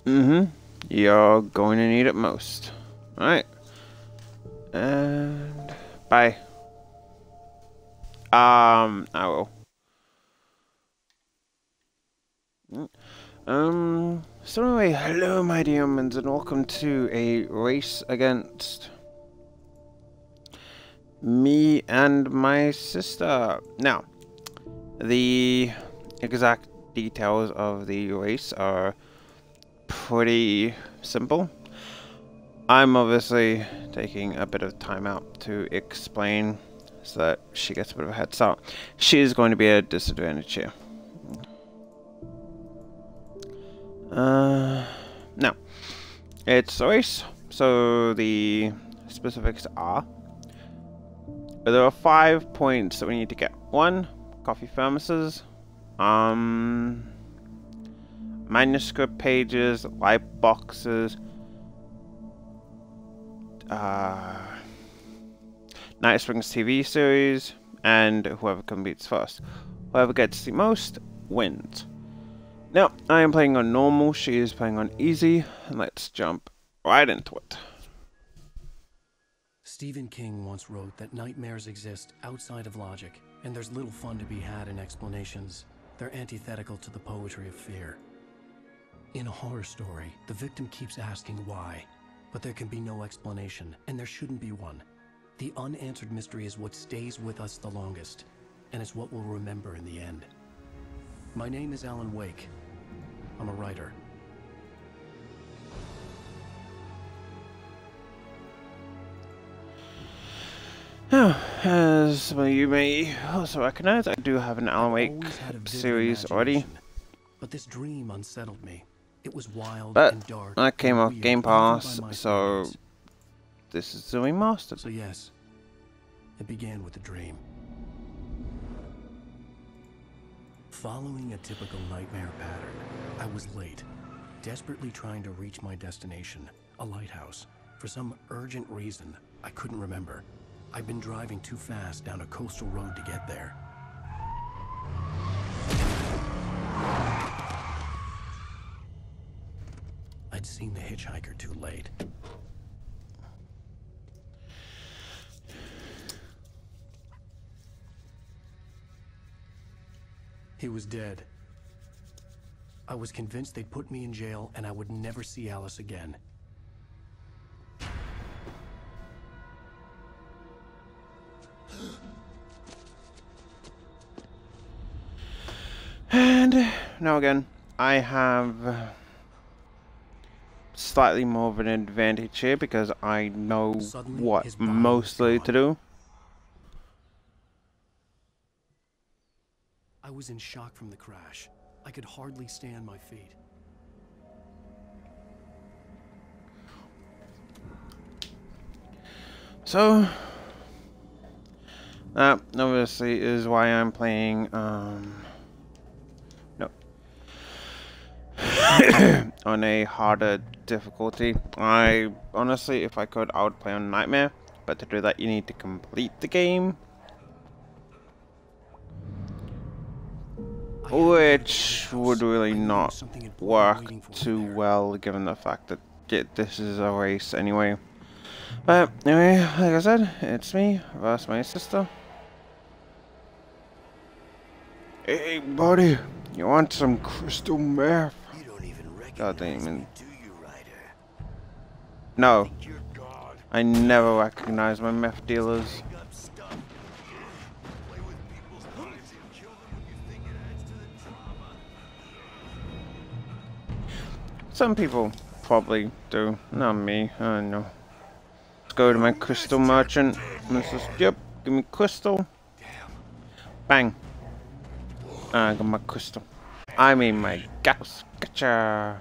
You're going to need it most. Alright. And bye. I will. So anyway, hello my dear humans and welcome to a race against me and my sister. Now, the exact details of the race are pretty simple. I'm obviously taking a bit of time out to explain so that she gets a bit of a head start. She is going to be at a disadvantage here. Now, it's a race, so the specifics are there are 5 points that we need to get. 1, coffee thermoses, manuscript pages, light boxes, Night Springs TV series, and whoever competes first. Whoever gets the most wins. Now, I am playing on normal, she is playing on easy, and let's jump right into it. Stephen King once wrote that nightmares exist outside of logic, and there's little fun to be had in explanations. They're antithetical to the poetry of fear. In a horror story, the victim keeps asking why, but there can be no explanation, and there shouldn't be one. The unanswered mystery is what stays with us the longest, and it's what we'll remember in the end. My name is Alan Wake. I'm a writer. As some of you may also recognize, I do have an Alan Wake series already. But this dream unsettled me. It was wild and dark. That came off Game Pass, so this is the remastered. So yes, it began with a dream. Following a typical nightmare pattern, I was late, desperately trying to reach my destination, a lighthouse. For some urgent reason, I couldn't remember. I'd been driving too fast down a coastal road to get there. I'd seen the hitchhiker too late. He was dead. I was convinced they'd put me in jail and I would never see Alice again. And now again, I have slightly more of an advantage here because I know what mostly to do. I was in shock from the crash. I could hardly stay on my feet. So that obviously is why I'm playing on a harder difficulty. I honestly, if I could, I would play on Nightmare, but to do that you need to complete the game, which would really not work too well given the fact that this is a race anyway. But anyway, like I said, it's me versus my sister. Hey buddy, you want some crystal meth? God damn it. No, I never recognize my meth dealers. Some people probably do, not me. I don't know. Let's go to my crystal merchant. This is, yep, give me crystal. Bang. I got my crystal. I mean my gas. Gotcha.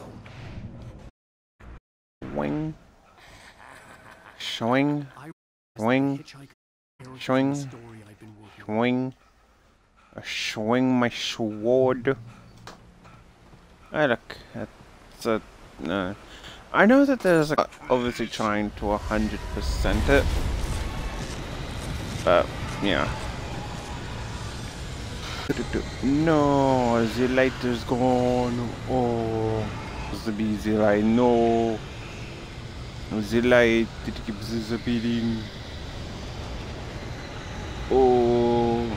Wing. Swing. Swing. Swing. Swing. Swing my sword. Hey look, it's a... I know that there's like, obviously trying to 100% it. But, yeah. No, the light is gone. Oh. The light, no. The light, it keeps the beating. Oh.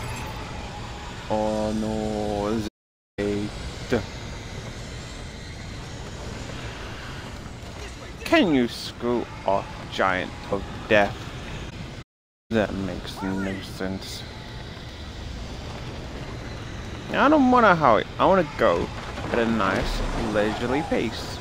Oh no, the light. Can you screw off, giant of death? That makes no sense. I don't want to hurry. I want to go at a nice, leisurely pace.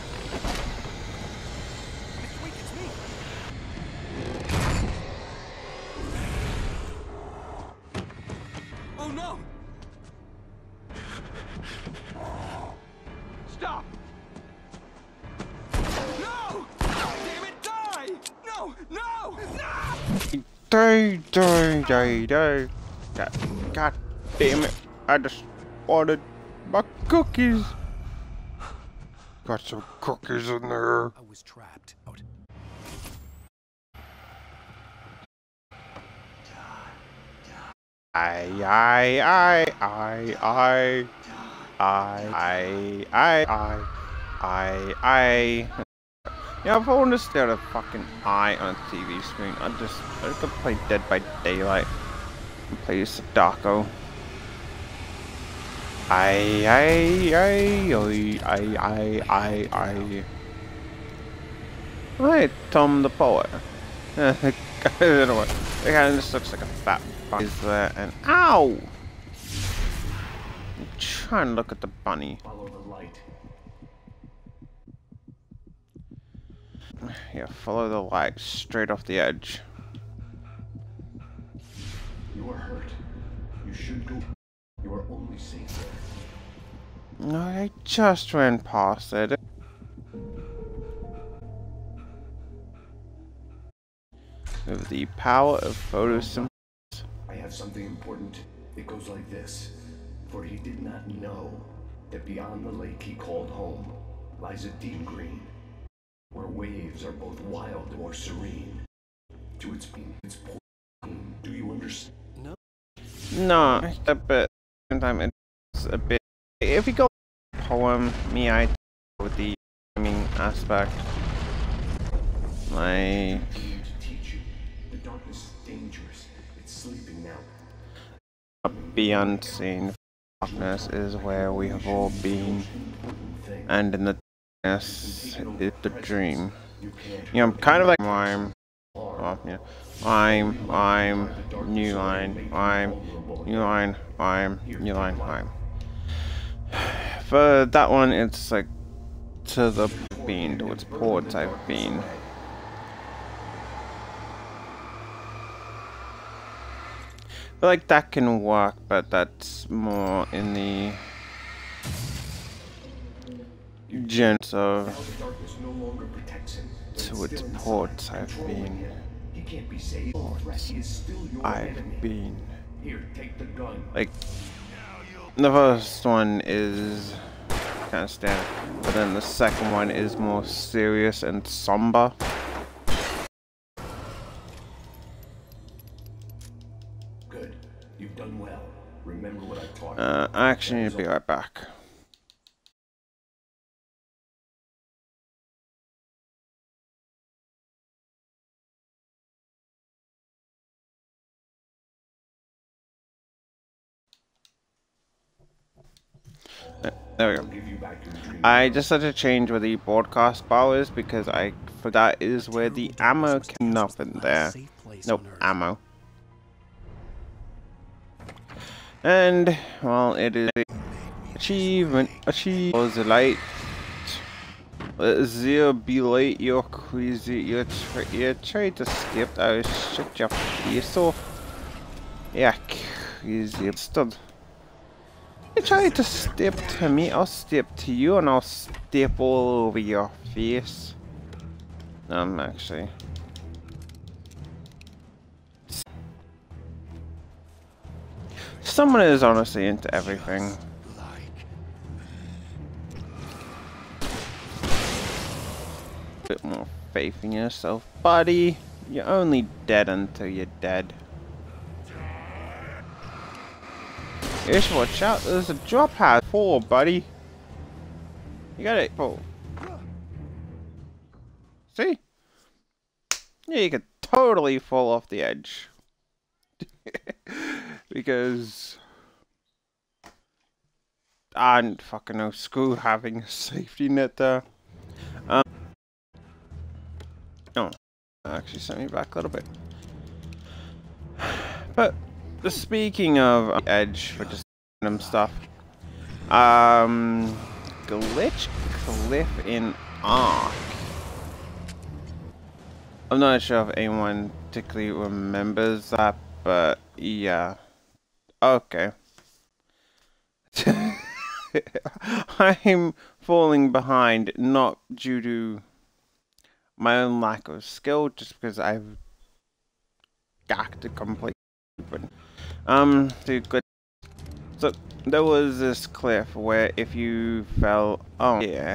Oh no! Stop! No! Damn it, die! No! No! No! Die. God damn it. I just wanted my cookies. Got some cookies in there. I was trapped. I. Yeah, if I want to stare at a fucking eye on a TV screen, I could play Dead by Daylight and play Sadako. Hey, Tom the Poet. I don't know what. It kind of just looks like a fat bunny there, and ow! I'm trying to look at the bunny. Follow the light. Yeah, follow the light straight off the edge. You are hurt. You should go. You are only safe there. No, I just ran past it. With the power of photosynthesis. I have something important. It goes like this. For he did not know that beyond the lake he called home lies a deep green, where waves are both wild or serene. To its being, its pain. Do you understand? No, a bit. Sometimes it's a bit. If you go poem, I with the gaming aspect, like. The darkness is dangerous. It's sleeping now. The unseen darkness is where we have all been, and in the darkness is the dream. You know, I'm kind of like I'm new line. For that one, it's like to the bean, towards poor type bean. But like that can work, but that's more in the gents of towards poor type bean. I've been like the first one is kind of standard, but then the second one is more serious and somber. Good. You've done well. Remember what I taught you. I actually need to be right back. There we go. I just had to change where the broadcast bar is because I forgot is where the ammo came up in there. Nope, ammo. And well, it is achievement. Achieve was the light. Zero be late. You're crazy. You're trying to skip. Oh, shut your face off. Yeah, crazy. Stud. You try to step to me, I'll step to you, and I'll step all over your face. Actually. Someone is honestly into everything. Bit more faith in yourself, buddy. You're only dead until you're dead. You should watch out, there's a drop pad 4, buddy. You got it. Pull. See? Yeah, you could totally fall off the edge. Because I don't fucking know. Screw having a safety net there. Oh, actually sent me back a little bit. But speaking of edge for just random stuff, glitch cliff in Ark. I'm not sure if anyone particularly remembers that, but yeah. Okay. I'm falling behind not due to my own lack of skill, just because I've got to complete. So there was this cliff where if you fell, oh yeah,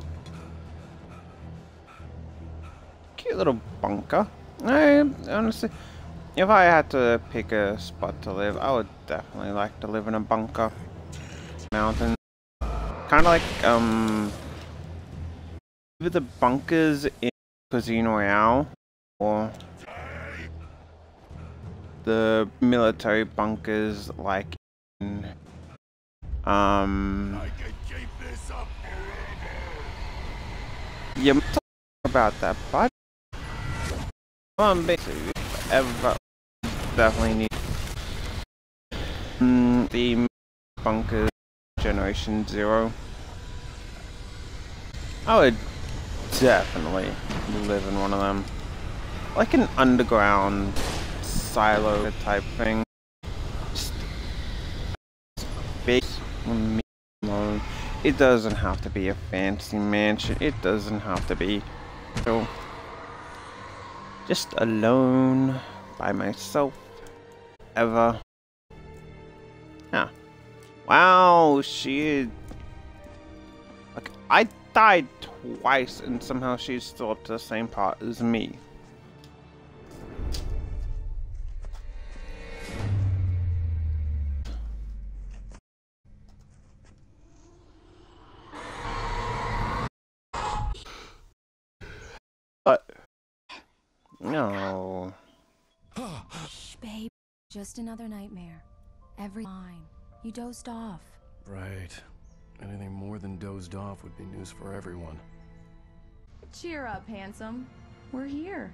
cute little bunker. I honestly, if I had to pick a spot to live, I would definitely like to live in a bunker. Mountain, kind of like either the bunkers in Casino Royale or the military bunkers like in yeah, about that, but basically ever definitely need the bunkers Generation Zero. I would definitely live in one of them, like an underground silo type thing. Just big, me alone. It doesn't have to be a fancy mansion. It doesn't have to be so. Just alone by myself, ever. Yeah. Wow, she. Like, I died twice, and somehow she's still up to the same part as me. But no. Shh, babe. Just another nightmare. Every time. You dozed off. Right. Anything more than dozed off would be news for everyone. Cheer up, handsome. We're here.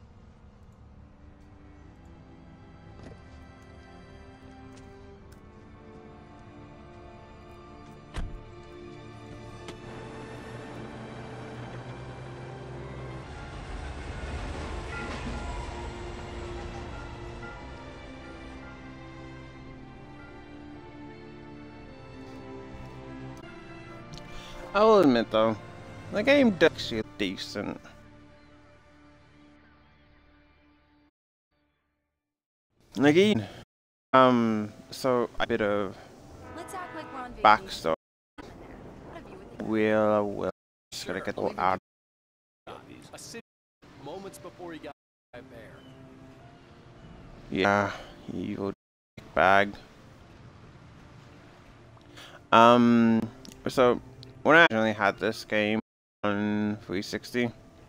I will admit though, the game does feel decent. Again, so a bit of Let's act like we're on backstory. What have you with the We'll just gotta get all out. A city moments before he got a bear. Yeah, evil bag. So when I originally had this game on 360,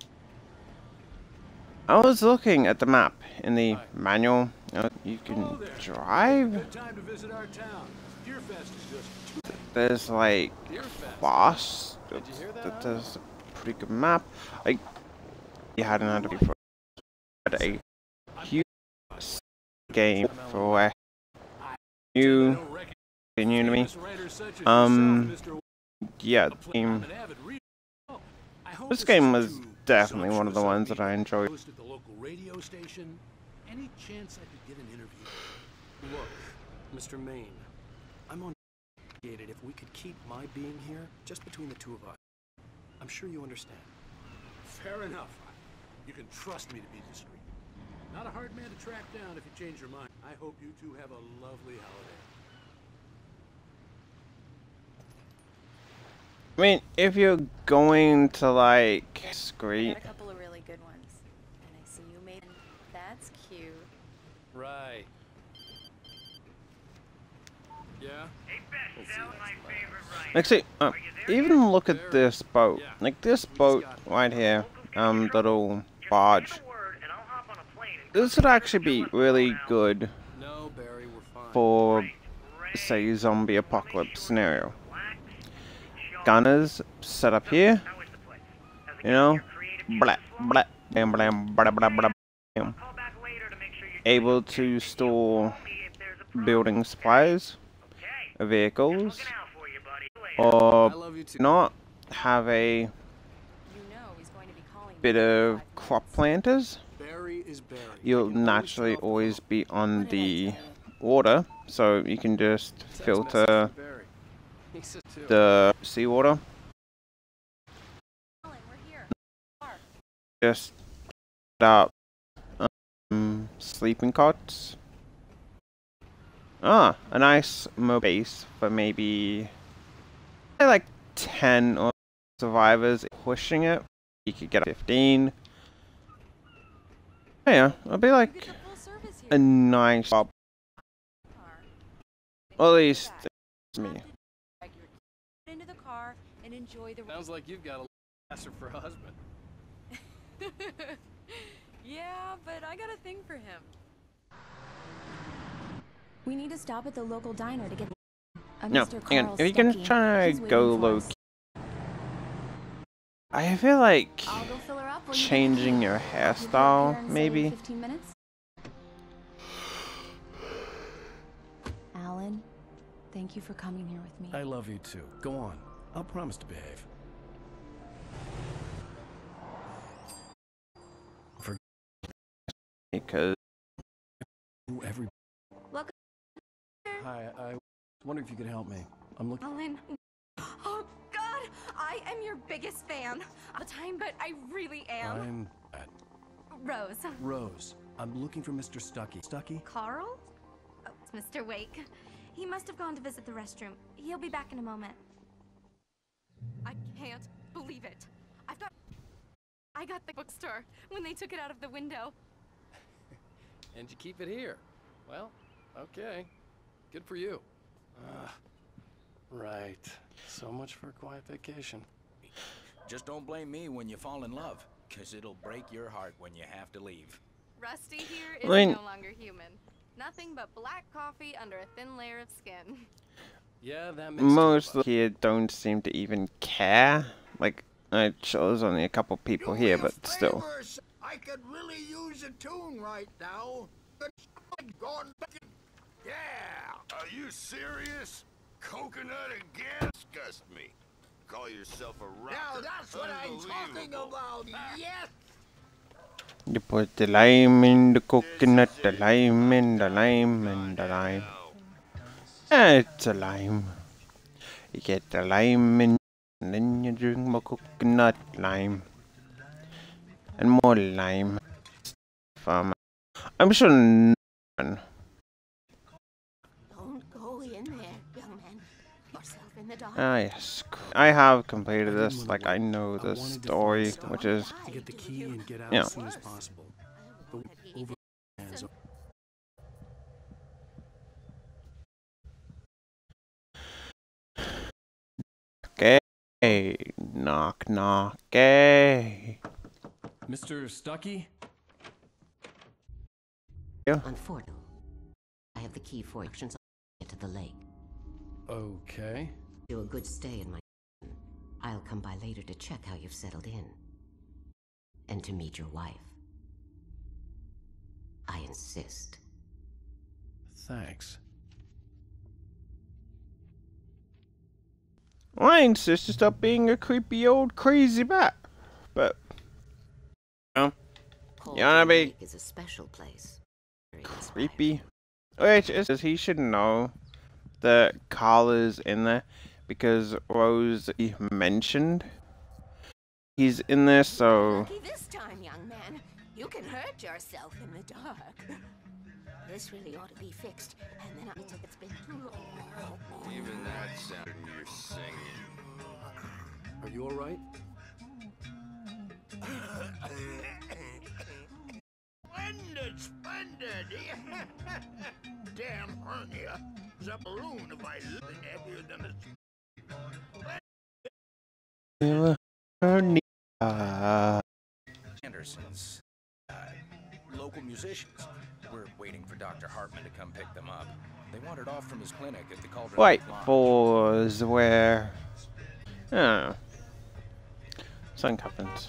I was looking at the map in the manual. You can drive. Good time to visit our town. Deerfest is just There's like boss. That does a pretty good map. Like you hadn't had it before. Had a huge game for you. New to me. Yeah, this game was definitely one of the ones that I enjoyed. At the local radio station. Any chance I could get an interview? Look, Mr. Maine, I'm on if we could keep my being here just between the two of us. I'm sure you understand. Fair enough. You can trust me to be discreet. Not a hard man to track down if you change your mind. I hope you two have a lovely holiday. I mean, if you're going to like I scream, had a couple of really good ones. And I see you made that's cute. Right. Yeah? Like, see, even look at this boat. Like, this boat right here, little barge. This would actually be really good No, Barry, we're fine. for, say, zombie apocalypse scenario. Gunners set up here, you know, blah, blah, bam, blam, blah, blah, blah, bam. Able to store building supplies, vehicles, or not have a You know he's going to be calling bit of crop planters. Barry is Barry. You'll naturally always be on the water, so you can just filter Barry. He says too. the seawater. We're here. Just set up sleeping cots. Ah, a nice mobile base for maybe like 10 or survivors. Pushing it, you could get 15. Yeah, it'll be like Full service here. a nice job. Or at least it's me. Into the car and enjoy the Sounds like you've got a lasser for a husband. Yeah, but I got a thing for him. We need to stop at the local diner to get a No, Mr. hang on. Carl If you can Stuckey. try He's to waiting go for low us. key. I feel like I'll go fill her up while you get changing here. your You'll be up here hairstyle, in, say, maybe. 15 minutes? Alan, thank you for coming here with me. I love you too. Go on. I'll promise to behave. Because Ooh, every. Welcome. Hi, I wonder if you could help me. I'm looking. Alan. Oh, God! I am your biggest fan all the time, but I really am. I'm at Rose. Rose. I'm looking for Mr. Stuckey. Stuckey? Carl? Oh, it's Mr. Wake. He must have gone to visit the restroom. He'll be back in a moment. I can't believe it. I got the bookstore when they took it out of the window. And you keep it here. Well, okay. Good for you. Right. So much for a quiet vacation. Just don't blame me when you fall in love, 'cause it'll break your heart when you have to leave. Rusty here is I mean- no longer human. Nothing but black coffee under a thin layer of skin. Yeah, that makes two of most us. of here don't seem to even care. Like, I sure there's only a couple people here, but still. I could really use a tune right now. Gone back. Yeah! Are you serious? Coconut again? Disgust me. Call yourself a rocker. Now that's what I'm talking about. Yes. You put the lime in the coconut, the lime in the lime and the lime. It's a lime. You get the lime in, and then you drink more coconut lime. And more lime. I'm sure none. Don't go in there, young man. Yourself in the dark. Ah, yes. I have completed this. Like, I know the story, which is. To get the key and get out Yeah. as soon as possible. But over hands. Okay. Knock, knock. Okay. Mr. Stuckey? Unfortunately, I have the key for actions to the lake. Okay. Do a good stay in my. I'll come by later to check how you've settled in. And to meet your wife. I insist. Thanks. I insist to stop being a creepy old crazy bat. But. You wanna be Lake is a special place. Very inspiring. creepy? Which is, he should know that Carl is in there because Rose mentioned he's in there, so. Lucky this time, young man. You can hurt yourself in the dark. This really ought to be fixed, and then I'll take it's been too long. Even that sounded you're singing. Are you alright? Splendid, splendid. Damn hernia. a balloon if I living heavier than a... Andersons. Local musicians. We're waiting for Dr. Hartman to come pick them up. They wandered off from his clinic at the Cauldron Wait Lodge. for where... Oh. Something happens.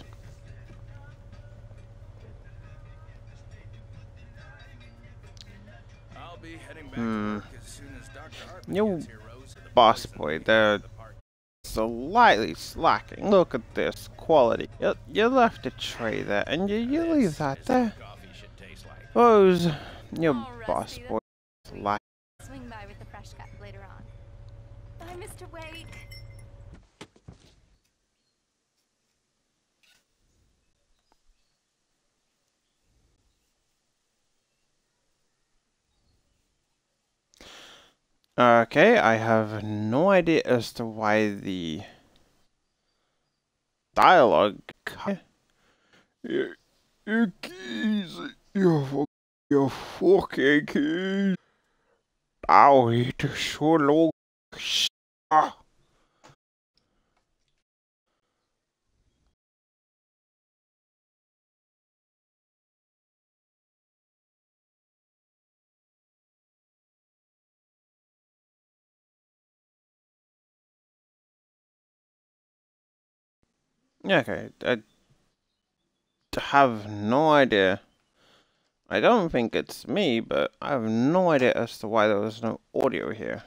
I'll be heading back to work as soon as Dr. Hartman Yo, gets here, Rose. The boss boys boy, are they're the party. slightly slacking. Look at this quality. You left a tray there, and you leave that there. Coffee should taste like. Suppose your Oh, boss Rusty, boy slack. Swing by with the fresh cut later on. Bye, Mr. Wake. Okay, I have no idea as to why the dialogue. Your keys, your fucking keys. I'll eat so long. Okay, I have no idea. I don't think it's me, but I have no idea as to why there was no audio here.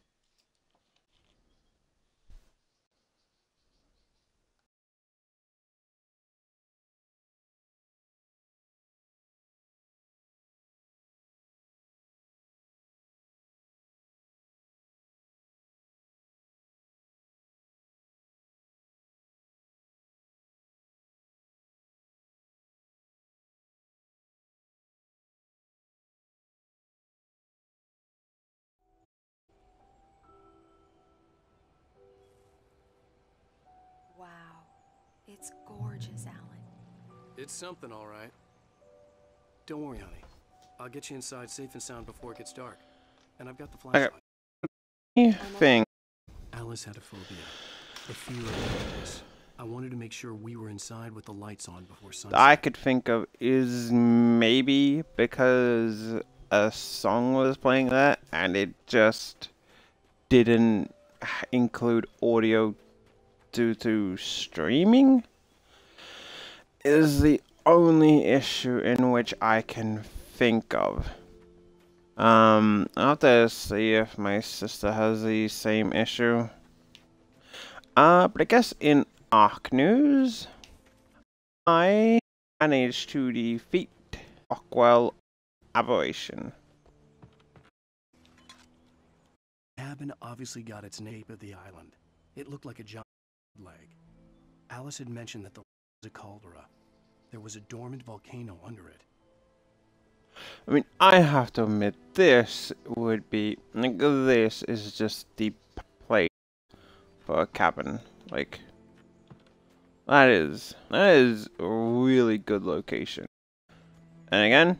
Wow. It's gorgeous, Alan. It's something, all right. Don't worry, honey. I'll get you inside safe and sound before it gets dark. And I've got the flashlight. Thing. Alice had a phobia. A fear of darkness. I wanted to make sure we were inside with the lights on before sunset. I could think of is maybe because a song was playing that and it just didn't include audio due to streaming is the only issue in which I can think of. I'll have to see if my sister has the same issue. But I guess in Ark News, I managed to defeat Rockwell Aberration. Cabin obviously got its name of the island. It looked like a giant leg. Alice had mentioned that the was a caldera. There was a dormant volcano under it. I mean, I have to admit, this would be like this is just the place for a cabin. Like that is a really good location. And again,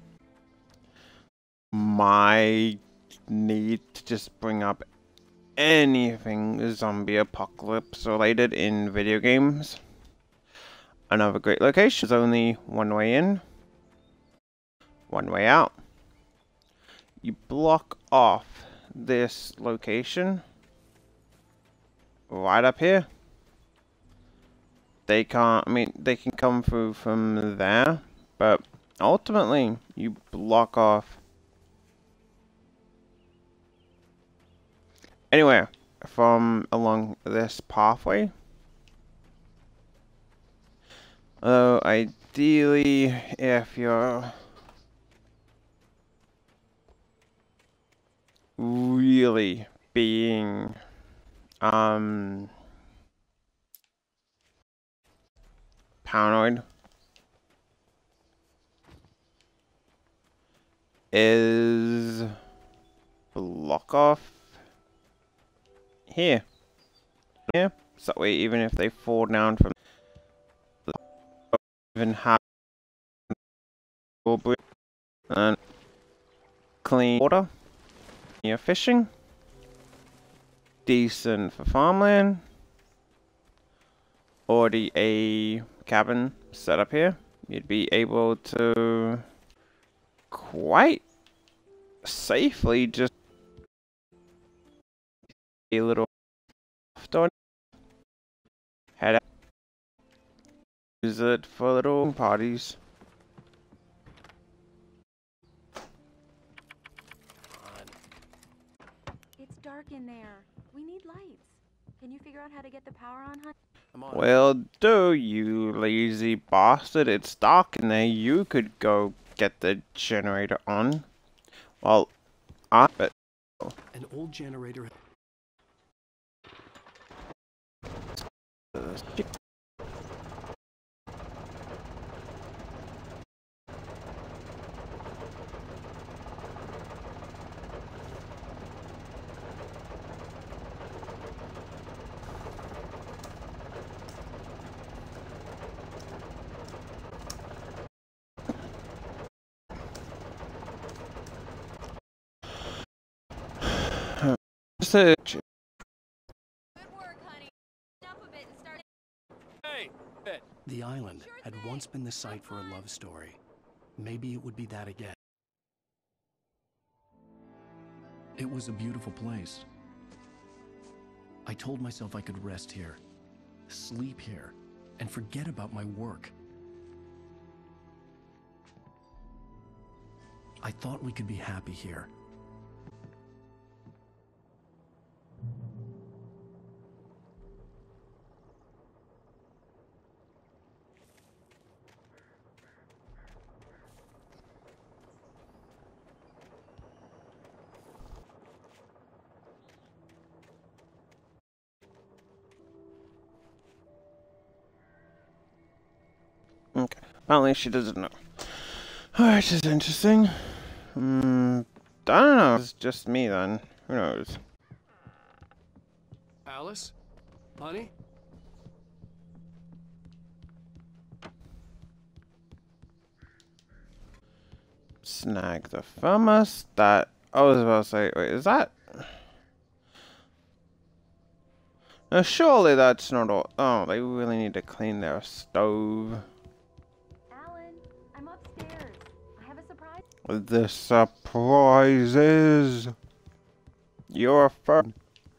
my need to just bring up anything zombie apocalypse related in video games. Another great location is only one way in, one way out. You block off this location right up here. They can't, I mean, they can come through from there, but ultimately you block off anywhere from along this pathway. Although ideally, if you're really being paranoid, is block off here, so that way even if they fall down from even have and clean water you're fishing, decent for farmland. Already a cabin set up here. You'd be able to quite safely just a little head out, use it for little parties. It's dark in there. We need lights. Can you figure out how to get the power on, hon? Well, do you lazy bastard? It's dark in there. You could go get the generator on. Well, but An old generator. Good work, honey. Up a bit and start. Hey! The island had once been the site for a love story. Maybe it would be that again. It was a beautiful place. I told myself I could rest here, sleep here, and forget about my work. I thought we could be happy here. okay. Apparently she doesn't know. Which is interesting. I don't know. It's just me then. Who knows? Alice? Honey? Snag the thermostat. I was about to say, wait, is that? Now, surely that's not all. Oh, they really need to clean their stove. Alan, I'm upstairs. I have a surprise. The surprise is your phone.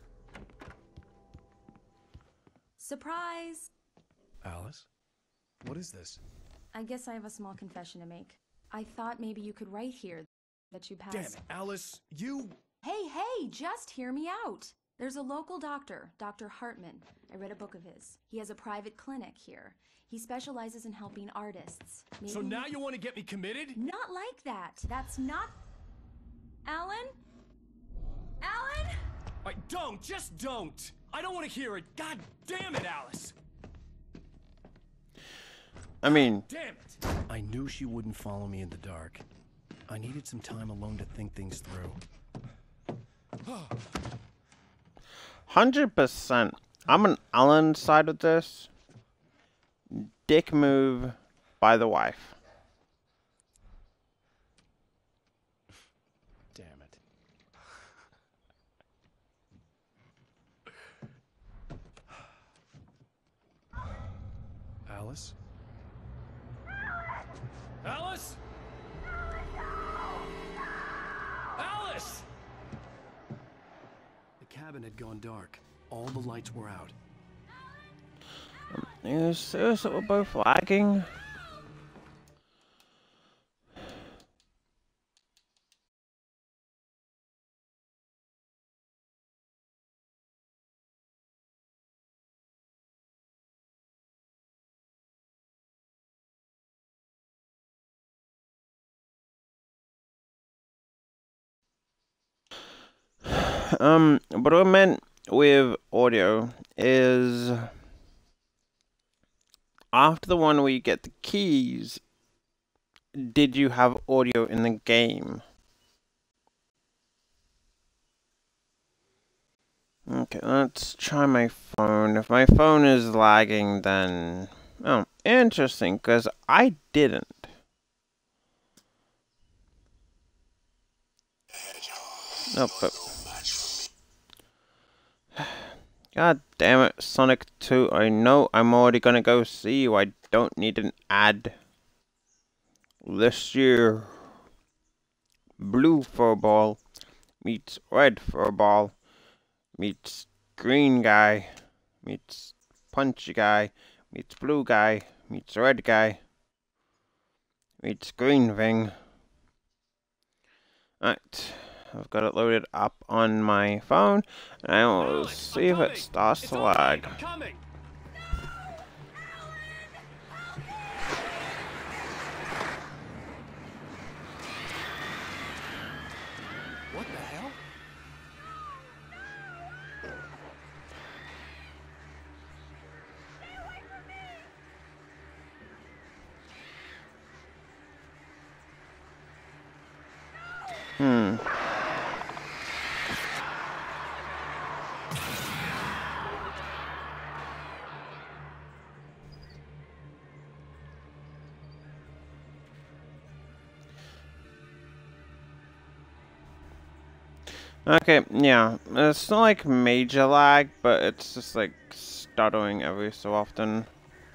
Surprise! Alice? What is this? I guess I have a small confession to make. I thought maybe you could write here that you passed. Damn it, Alice, you... Hey, just hear me out. There's a local doctor, Dr. Hartman. I read a book of his. He has a private clinic here. He specializes in helping artists. Maybe So now you want to get me committed? Not like that. That's not... Alan? Alan? Just don't! I don't want to hear it! God damn it, Alice! I mean... Damn it! I knew she wouldn't follow me in the dark. I needed some time alone to think things through. 100%. I'm on Alan's side of this. Dick move by the wife. Damn it. Alice? Alice? Alice! The cabin had gone dark. All the lights were out. Are you serious that we're both lagging? What I meant with audio is after the one where you get the keys, did you have audio in the game? Okay, let's try my phone. If my phone is lagging, then... Oh, interesting, because I didn't. Oh, but... God damn it, Sonic 2. I know I'm already gonna go see you. I don't need an ad. This year, blue furball meets red furball meets green guy meets punchy guy meets blue guy meets red guy meets green thing. Alright. I've got it loaded up on my phone, and I will see if it starts to lag. What the hell? Okay, yeah, it's not like major lag, but it's just like stuttering every so often.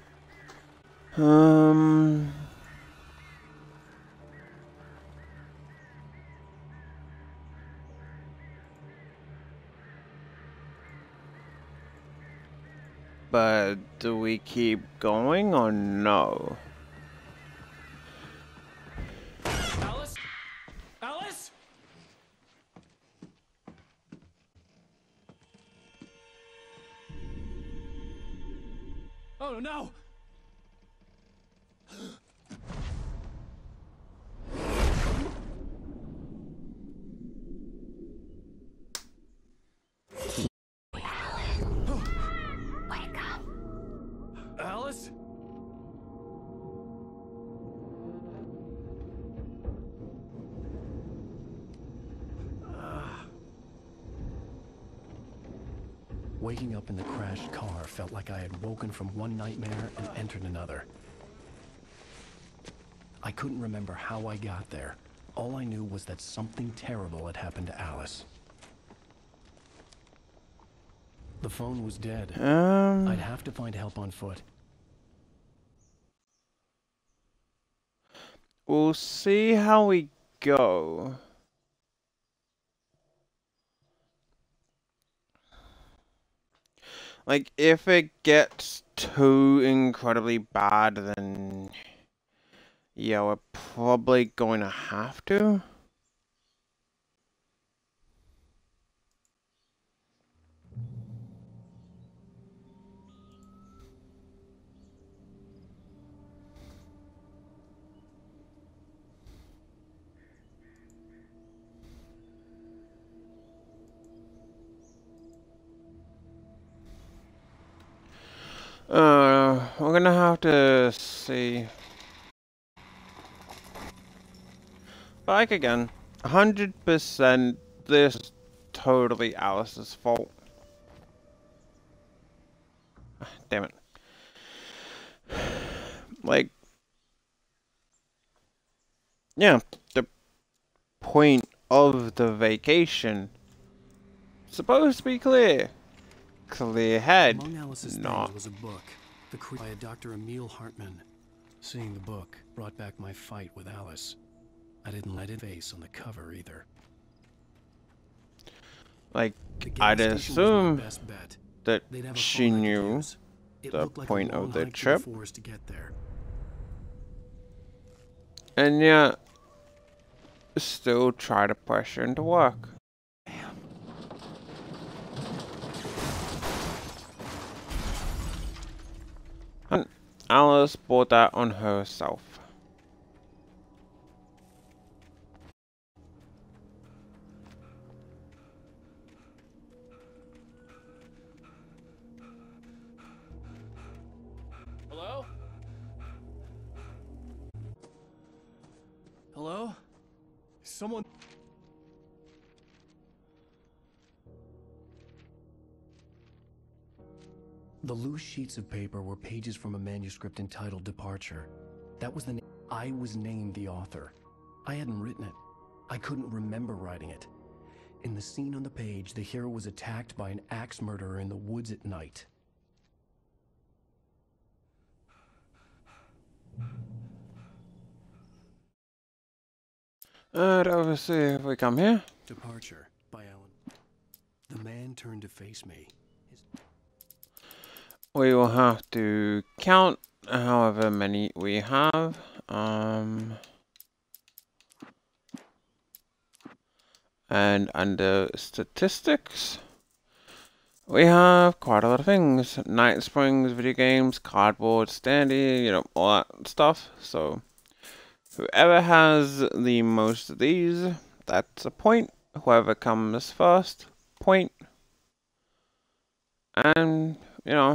But do we keep going or no? Alice? Alice? Oh no! Wake up. Alice? Waking up in the crashed car felt like I had woken from one nightmare and entered another. I couldn't remember how I got there. All I knew was that something terrible had happened to Alice. The phone was dead. I'd have to find help on foot. We'll see how we go. Like, if it gets too incredibly bad, then yeah, we're probably going to have to. We're gonna have to see. Like again, 100% this is totally Alice's fault. Damn it. Like, yeah, the point of the vacation supposed to be clear. Clear head. Among Alice's things was a book, by a Dr. Emil Hartman. Seeing the book brought back my fight with Alice. I didn't let it face on the cover either. Like, I'd assume that she knew the point of the trip. And yet, still try to push her into work. And Alice brought that on herself. Hello? Hello? Someone... The loose sheets of paper were pages from a manuscript entitled Departure. That was the name. I was named the author. I hadn't written it. I couldn't remember writing it. In the scene on the page, the hero was attacked by an axe murderer in the woods at night. And obviously, if we come here. Departure by Alan. The man turned to face me. We will have to count however many we have. And under statistics, we have quite a lot of things. Night Springs, video games, cardboard, standy, you know, all that stuff. So whoever has the most of these, that's a point. Whoever comes first, point. And, you know,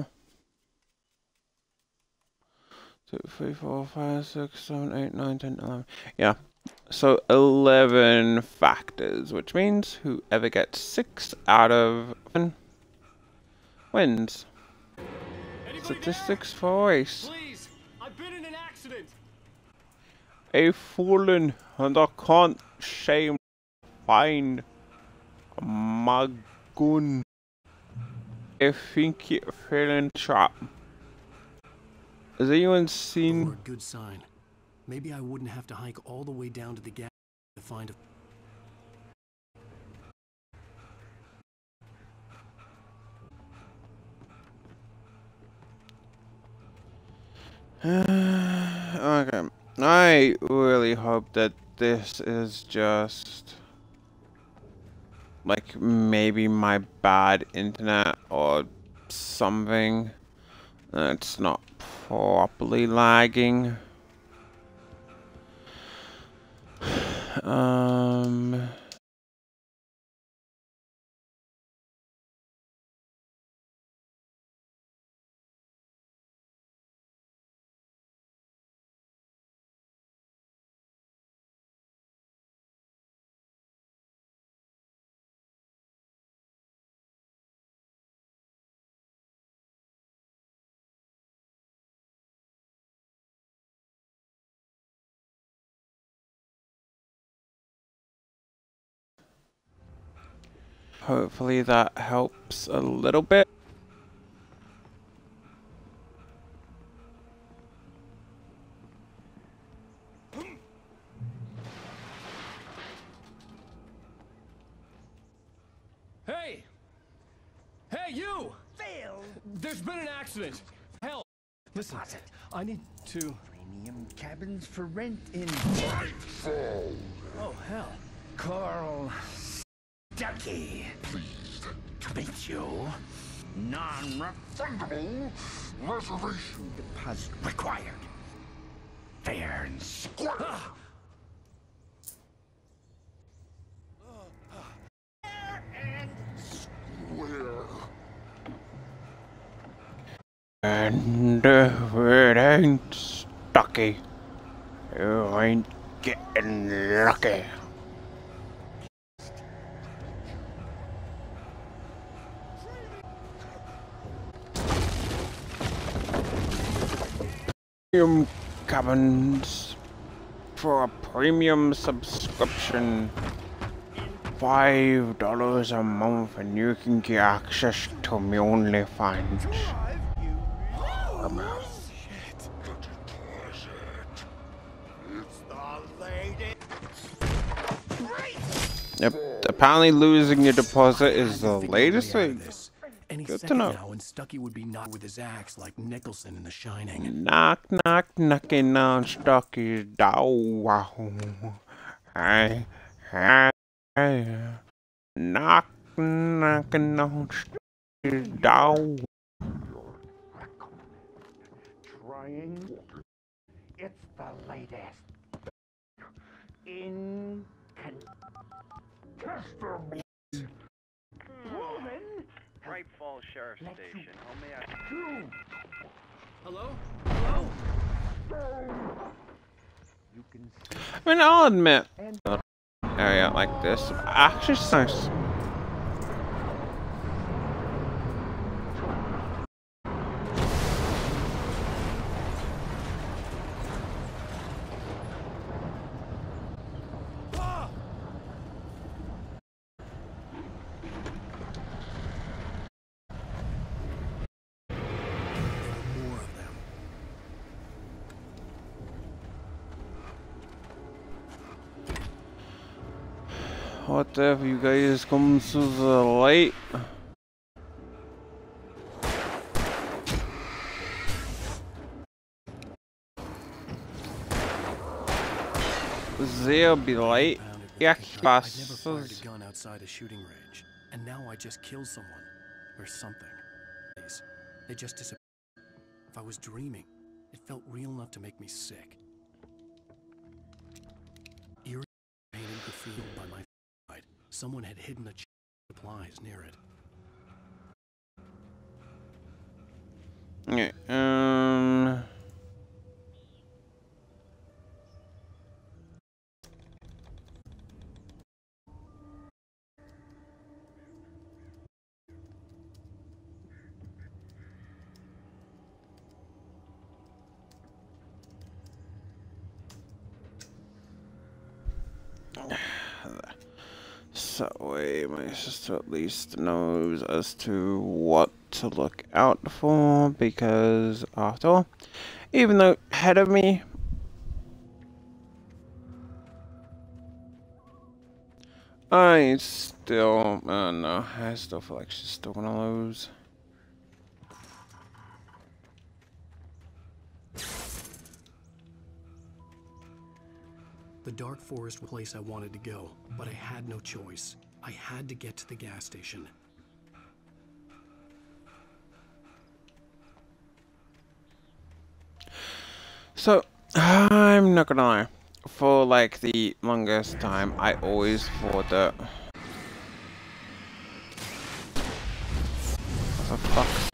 2, 3, 4, 5, 6, 7, 8, 9, 10, 11. Yeah. So 11 factors, which means whoever gets 6 out of 10 wins. Statistics for race. Please, I've been in an accident. A fallen and I can't shame find my gun. I think it fell in trap. Has anyone seen? A good sign. Maybe I wouldn't have to hike all the way down to the gas to find a... Okay. I really hope that this is just like maybe my bad internet or something that's not properly lagging. Hopefully that helps a little bit. Hey! Hey, you! Phil! There's been an accident. Help! Listen, I need to... Premium cabins for rent in Nightfall. Oh, hell. Carl Ducky. Pleased to meet you. Non-refundable reservation deposit required. Fair and square. Fair and square. And if it ain't Stucky, you ain't getting lucky. Premium cabins for a premium subscription. $5 a month and you can get access to me OnlyFans. Come on. Yep. Apparently losing your deposit is the latest thing. Good to know. Now, and Stucky would be knocked with his axe like Nicholson in The Shining. Knock, knock, knocking on Stucky's door. Hey, hey, hey. Knock, knocking on Stucky's door. Trying. It's the latest. Incontestable. Woman. Bright Falls Sheriff Station. How may I... Hello? Hello? You can I mean, I'll admit, an area like this actually is nice. Whatever, you guys come to the light. There'll be light. I'd never fired a gun outside a shooting range, and now I just killed someone. Or something. They just disappeared. If I was dreaming, it felt real enough to make me sick. Eerie pain in the field by my side. Someone had hidden a supplies near it. Okay, so way my sister at least knows as to what to look out for, because after all, even though ahead of me, I still, no, I still feel like she's still gonna lose. The dark forest was the place I wanted to go, but I had no choice. I had to get to the gas station. So, I'm not gonna lie. For like the longest time, I always thought that. For fuck's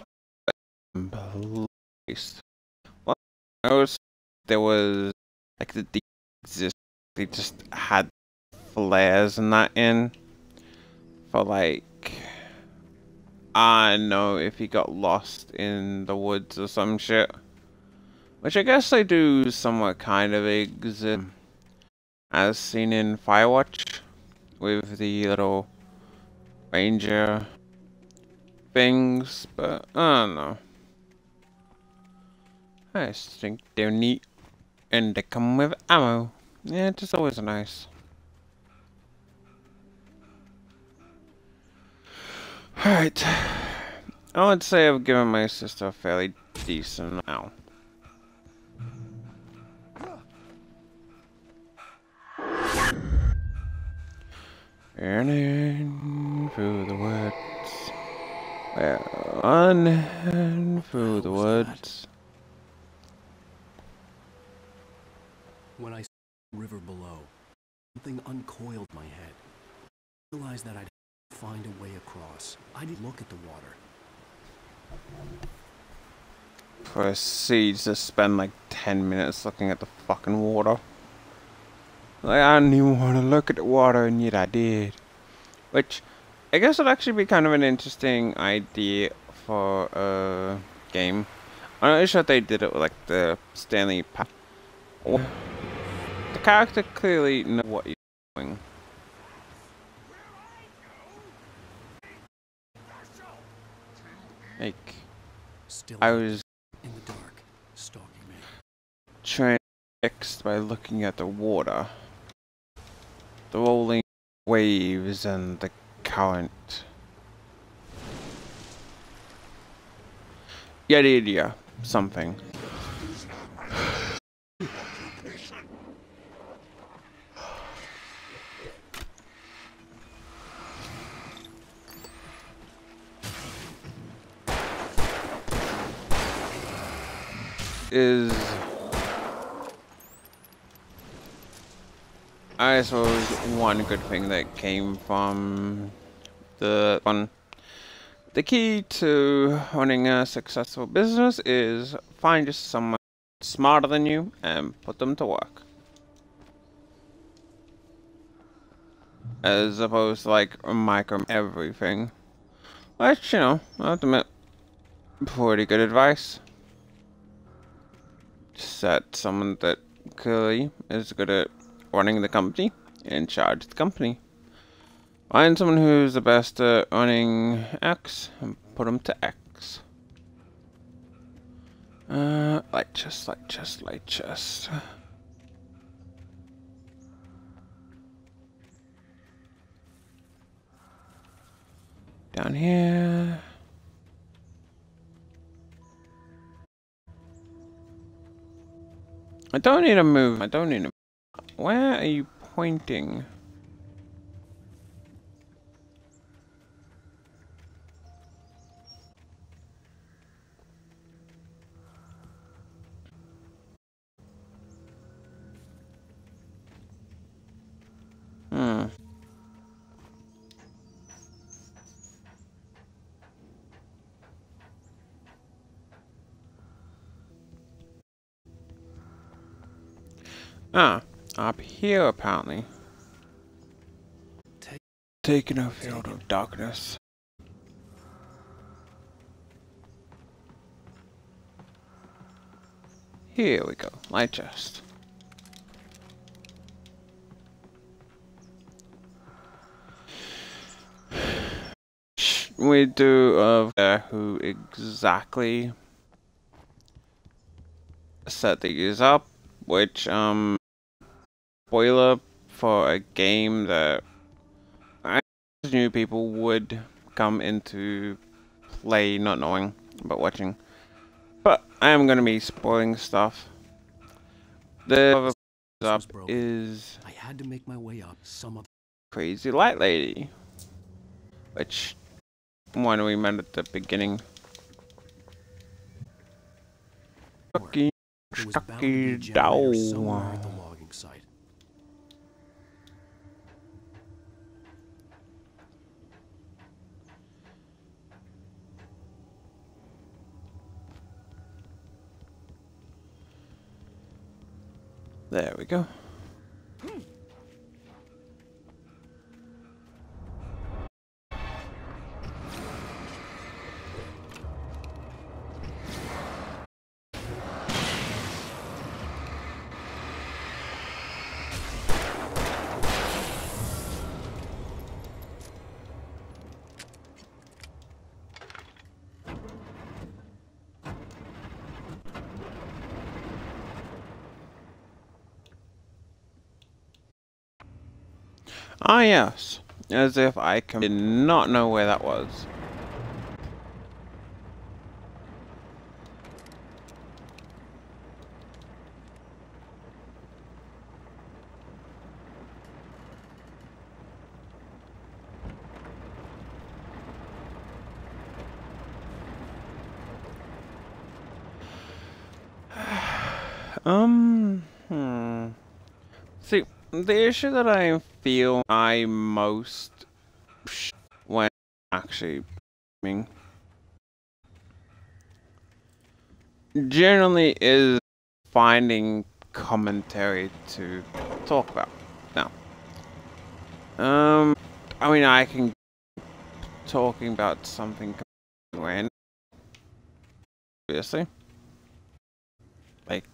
sake. Well, I was, there was like the exist. They just had flares and that in for like, I don't know, if he got lost in the woods or some shit. Which I guess they do somewhat kind of exist, as seen in Firewatch, with the little ranger things, but I don't know. I just think they're neat, and they come with ammo. Yeah, it's just always nice. Alright, I would say I've given my sister a fairly decent amount. Running through the woods. Well, running through the woods. When I saw the river below, something uncoiled my head. I realized that I'd have to find a way across. I didn't look at the water. Proceeds to spend like 10 minutes looking at the fucking water. Like, I didn't even want to look at the water, and yet I did. Which, I guess would actually be kind of an interesting idea for a game. I'm not sure if they did it with like the Stanley Parable. The character clearly knows what he's doing. Like, Still I was in the dark, stalking me. transfixed by looking at the water. The rolling waves and the current. Yeah, something. Is, I suppose, one good thing that came from the one. The key to running a successful business is find just someone smarter than you and put them to work. As opposed to like micro everything. Which, you know, I have to admit, pretty good advice. Set someone that clearly is good at running the company, in charge of the company. Find someone who's the best at running X and put them to X. Light chest. Down here. I don't need to move. I don't need to. Where are you pointing? Ah, up here apparently. Taking a field of darkness. Here we go, light chest. We do who exactly set these up, which spoiler for a game that I knew people would come into play not knowing but watching. But I am gonna be spoiling stuff. The other up is I had to make my way up some of Crazy Light Lady, which one we met at the beginning. Stucky dow. somewhere at the logging site. There we go. Ah yes, as if I did not know where that was. See, the issue that I feel I most when actually gaming generally is finding commentary to talk about. Now, I mean, I can talking about something random, obviously, like.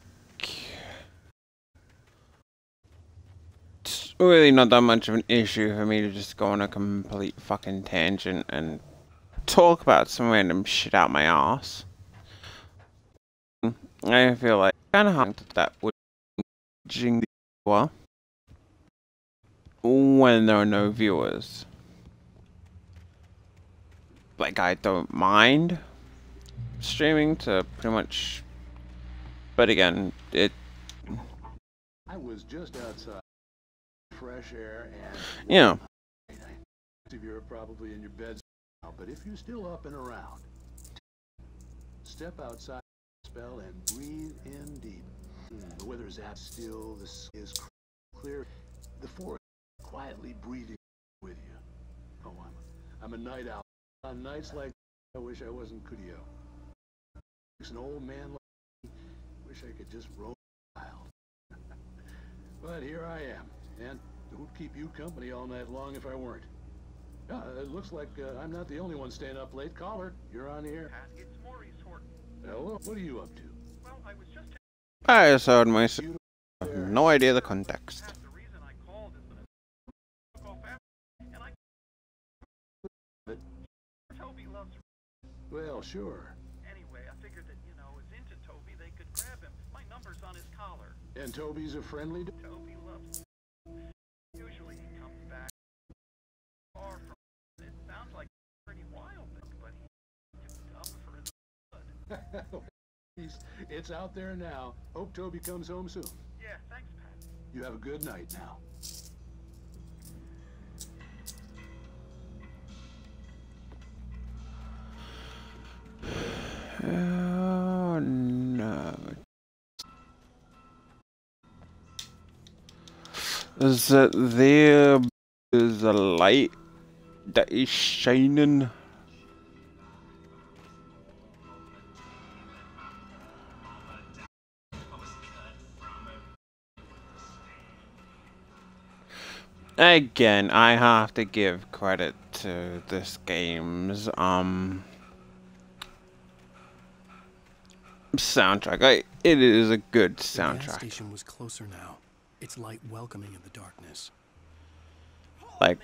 Really not that much of an issue for me to just go on a complete fucking tangent and talk about some random shit out my ass. I feel like kinda hard that would jing the viewer when there are no viewers. Like, I don't mind streaming to pretty much, but again, I was just outside. Fresh air and yeah. Most of you are probably in your beds now, but if you're still up and around, step outside, spell, and breathe in deep. The weather is still, the sky is clear, the forest quietly breathing with you. Oh, I'm a night owl. On nights like that, I wish I wasn't Kudio. An old man like me, wish I could just roam wild. But here I am. And who'd keep you company all night long if I weren't? It looks like I'm not the only one staying up late. Caller, you're on the air. It's Maurice Horton. Hello, what are you up to? Well, I was just... I just heard myself. I have no idea the context. The reason I called is that and Toby loves... Well, sure. Anyway, I figured that, you know, as into Toby, they could grab him. My number's on his collar. And Toby's a friendly... Toby loves... Usually he comes back far from... It sounds like pretty It's out there now. Hope Toby comes home soon. Yeah, thanks, Pat. You have a good night now. Oh no. Is that there is a light that is shining? Again, I have to give credit to this game's soundtrack. It is a good soundtrack. The gas station was closer now. Its light welcoming in the darkness. Like,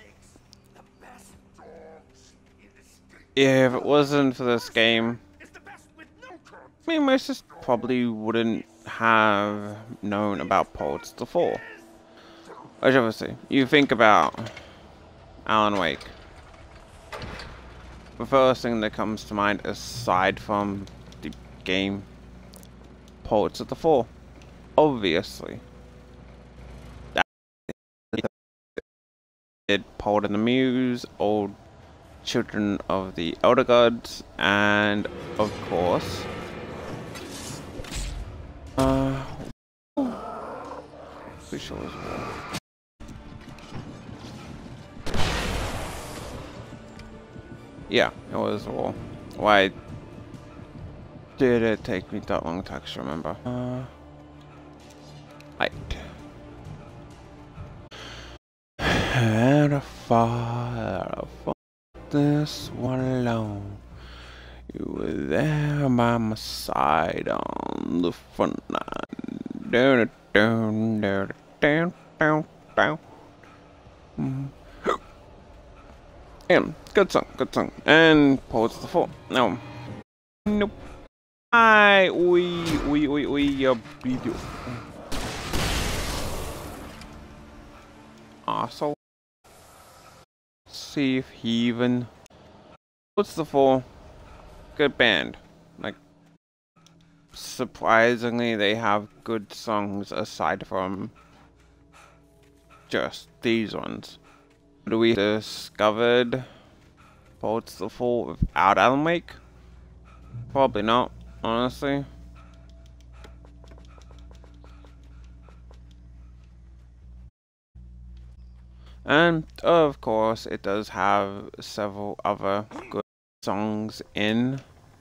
if it wasn't for this game, me and my sister probably wouldn't have known about Ports to the Fall. Which obviously, you think about Alan Wake. The first thing that comes to mind, aside from the game, Ports of the Fall. Obviously. It Port of the Muse, Old Children of the Elder Gods, and of course, Official as well. Yeah, it was War. Why did it take me that long to actually remember? Right. How far this one alone. You were there by my side on the front line. Down, down, down, down, down, down. And good song. And Ports of the Fall. No. Nope. Video. Arsehole. See if he even. Ports of the Fall. Good band. Like, surprisingly, they have good songs aside from just these ones. Do we discovered Ports of the Fall without Alan Wake? Probably not, honestly. And of course, it does have several other good songs in.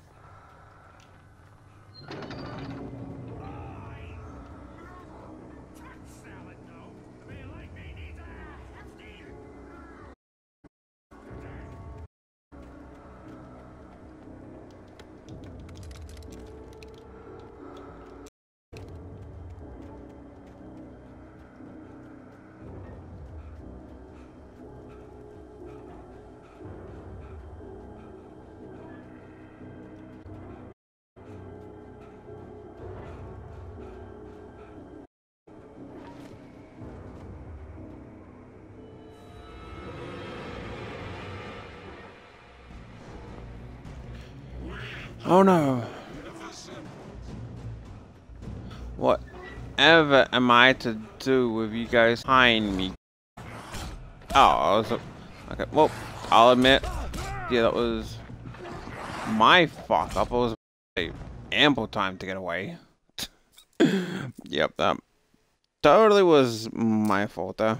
Oh no. Whatever am I to do with you guys behind me? Oh, I was okay. Well, I'll admit, yeah, that was my fuck up. It was ample time to get away. Yep, that totally was my fault there.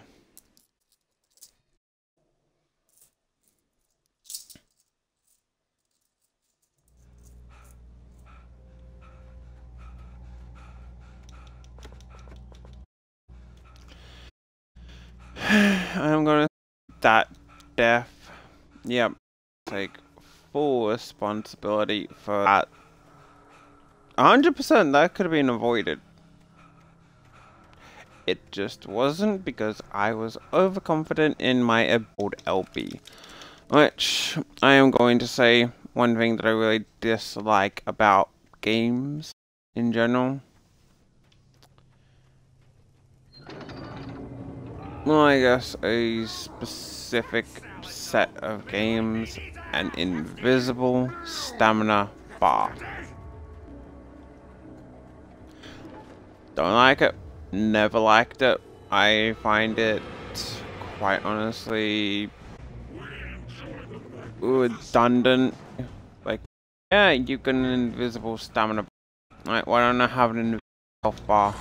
I'm gonna that death. Yep. Take full responsibility for that. 100% that could have been avoided. It just wasn't because I was overconfident in my old LB. Which I am going to say one thing that I really dislike about games in general. Well, I guess a specific set of games, an invisible stamina bar. Don't like it. Never liked it. I find it, quite honestly, redundant. Like, yeah, you get an invisible stamina. Like, why don't I have an invisible health bar?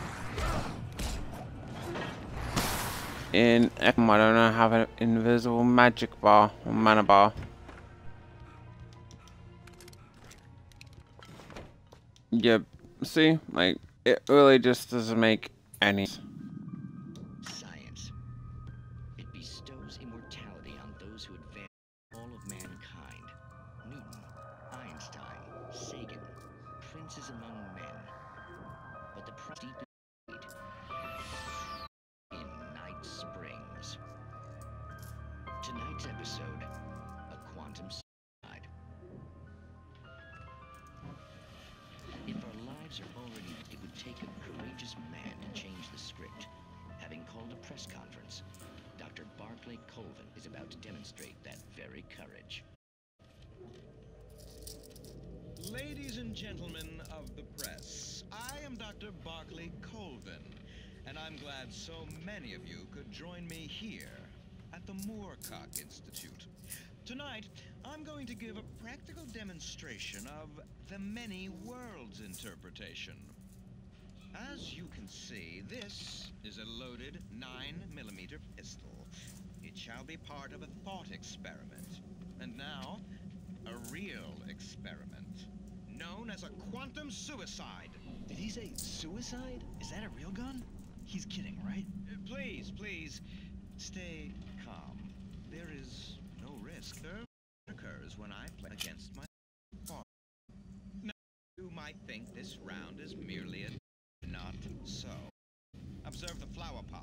In Ekm, I don't have an invisible magic bar or mana bar. Yeah, see, like, it really just doesn't make any sense. Science. It bestows immortality on those who advance all of mankind. Newton, Einstein, Sagan, princes among men. But the price deep in Night Springs. Tonight's episode, a quantum suicide. If our lives are already, it would take a courageous man to change the script. Having called a press conference, Dr. Barclay Colvin is about to demonstrate that very courage. Ladies and gentlemen of the press, I am Dr. Barclay Colvin, and I'm glad so many of you could join me here at the Moorcock Institute. Tonight, I'm going to give a practical demonstration of the many worlds interpretation. As you can see, this is a loaded 9mm pistol. It shall be part of a thought experiment. And now, a real experiment, known as a quantum suicide. Did he say suicide? Is that a real gun? He's kidding, right? Please, please, stay calm. There is no risk. There occurs when I play against my father. Now, you might think this round is merely a... Not so. Observe the flower pot.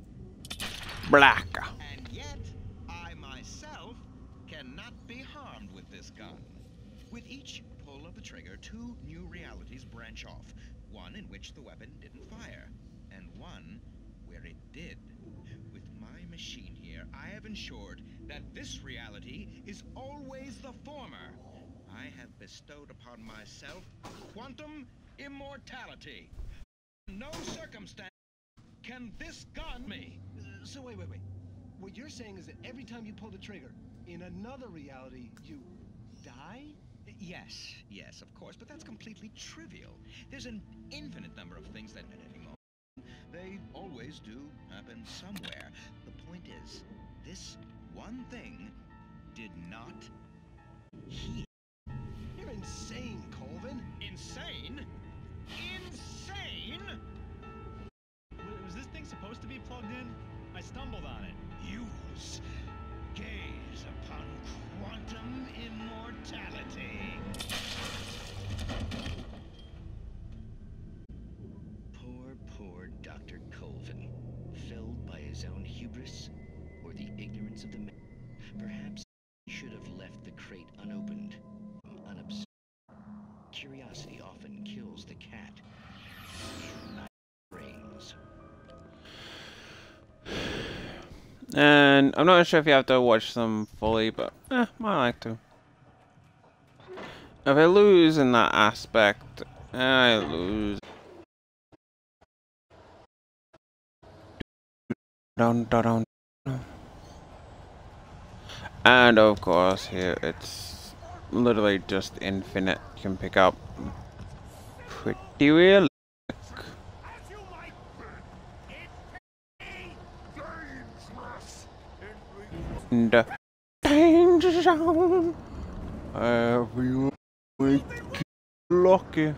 Black. And yet, I myself cannot be harmed with this gun. With each pull of the trigger, two new realities branch off. One in which the weapon didn't fire, and one where it did. With my machine here, I have ensured that this reality is always the former. I have bestowed upon myself quantum immortality. No circumstance can this gun me. So wait. What you're saying is that every time you pull the trigger, in another reality, you die? Yes, of course, but that's completely trivial. There's an infinite number of things that at any moment, they always do happen somewhere. The point is, this one thing did not heal. You're insane, Colvin. Insane? Insane? Was this thing supposed to be plugged in? I stumbled on it. Use. Gaze upon quantum immortality. Poor Dr. Colvin, felled by his own hubris or the ignorance of the man. Perhaps he should have left the crate unopened, unobserved. Curiosity often kills the cat. Night Springs. And I'm not sure if you have to watch them fully, but I like to. If I lose in that aspect, I lose. Dun. And of course here it's literally just infinite. You can pick up pretty real. And danger zone. Everyone will keep lucky.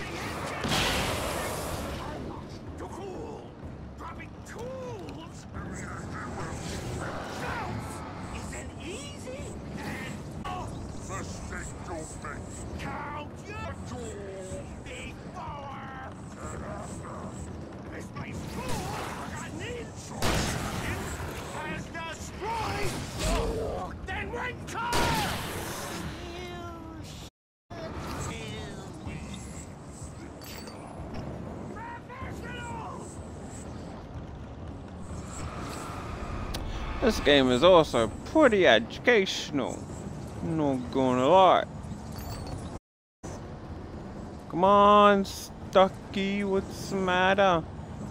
This game is also pretty educational, not gonna lie. Come on, Ducky, what's the matter?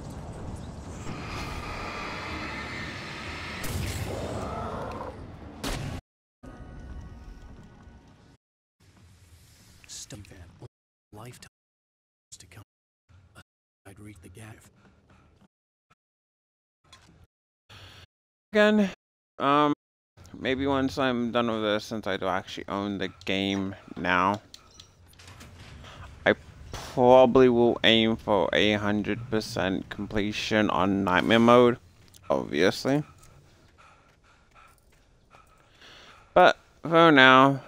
Stephen, lifetime to come. I'd reach the gap. Again, maybe once I'm done with this, since I do actually own the game now, I probably will aim for 100% completion on Nightmare mode, obviously. But for now,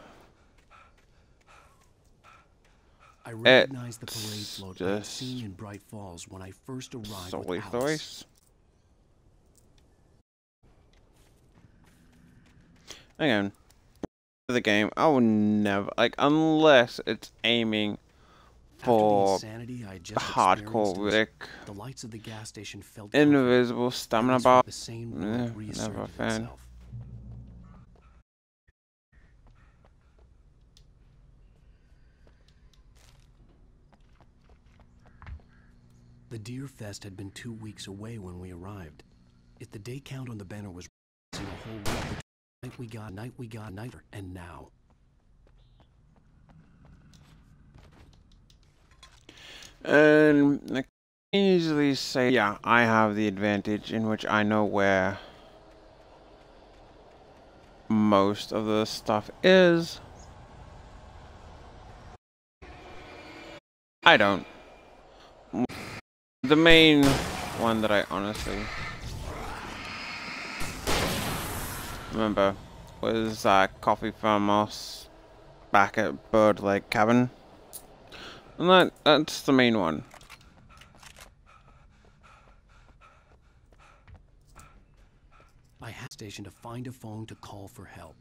I recognize the parade float I had seen in Bright Falls when I first arrived with Alice. Again, the game, I will never, like, unless it's aiming for hardcore Rick, the lights of the gas station felt invisible stamina bar, never a fan. Itself. The Deer Fest had been 2 weeks away when we arrived. If the day count on the banner was in a whole week, night we got, and now. And I can easily say, yeah, I have the advantage in which I know where most of the stuff is. I don't. The main one that I honestly remember was that coffee farmhouse back at Bird Lake Cabin. And that's the main one. I had a station to find a phone to call for help.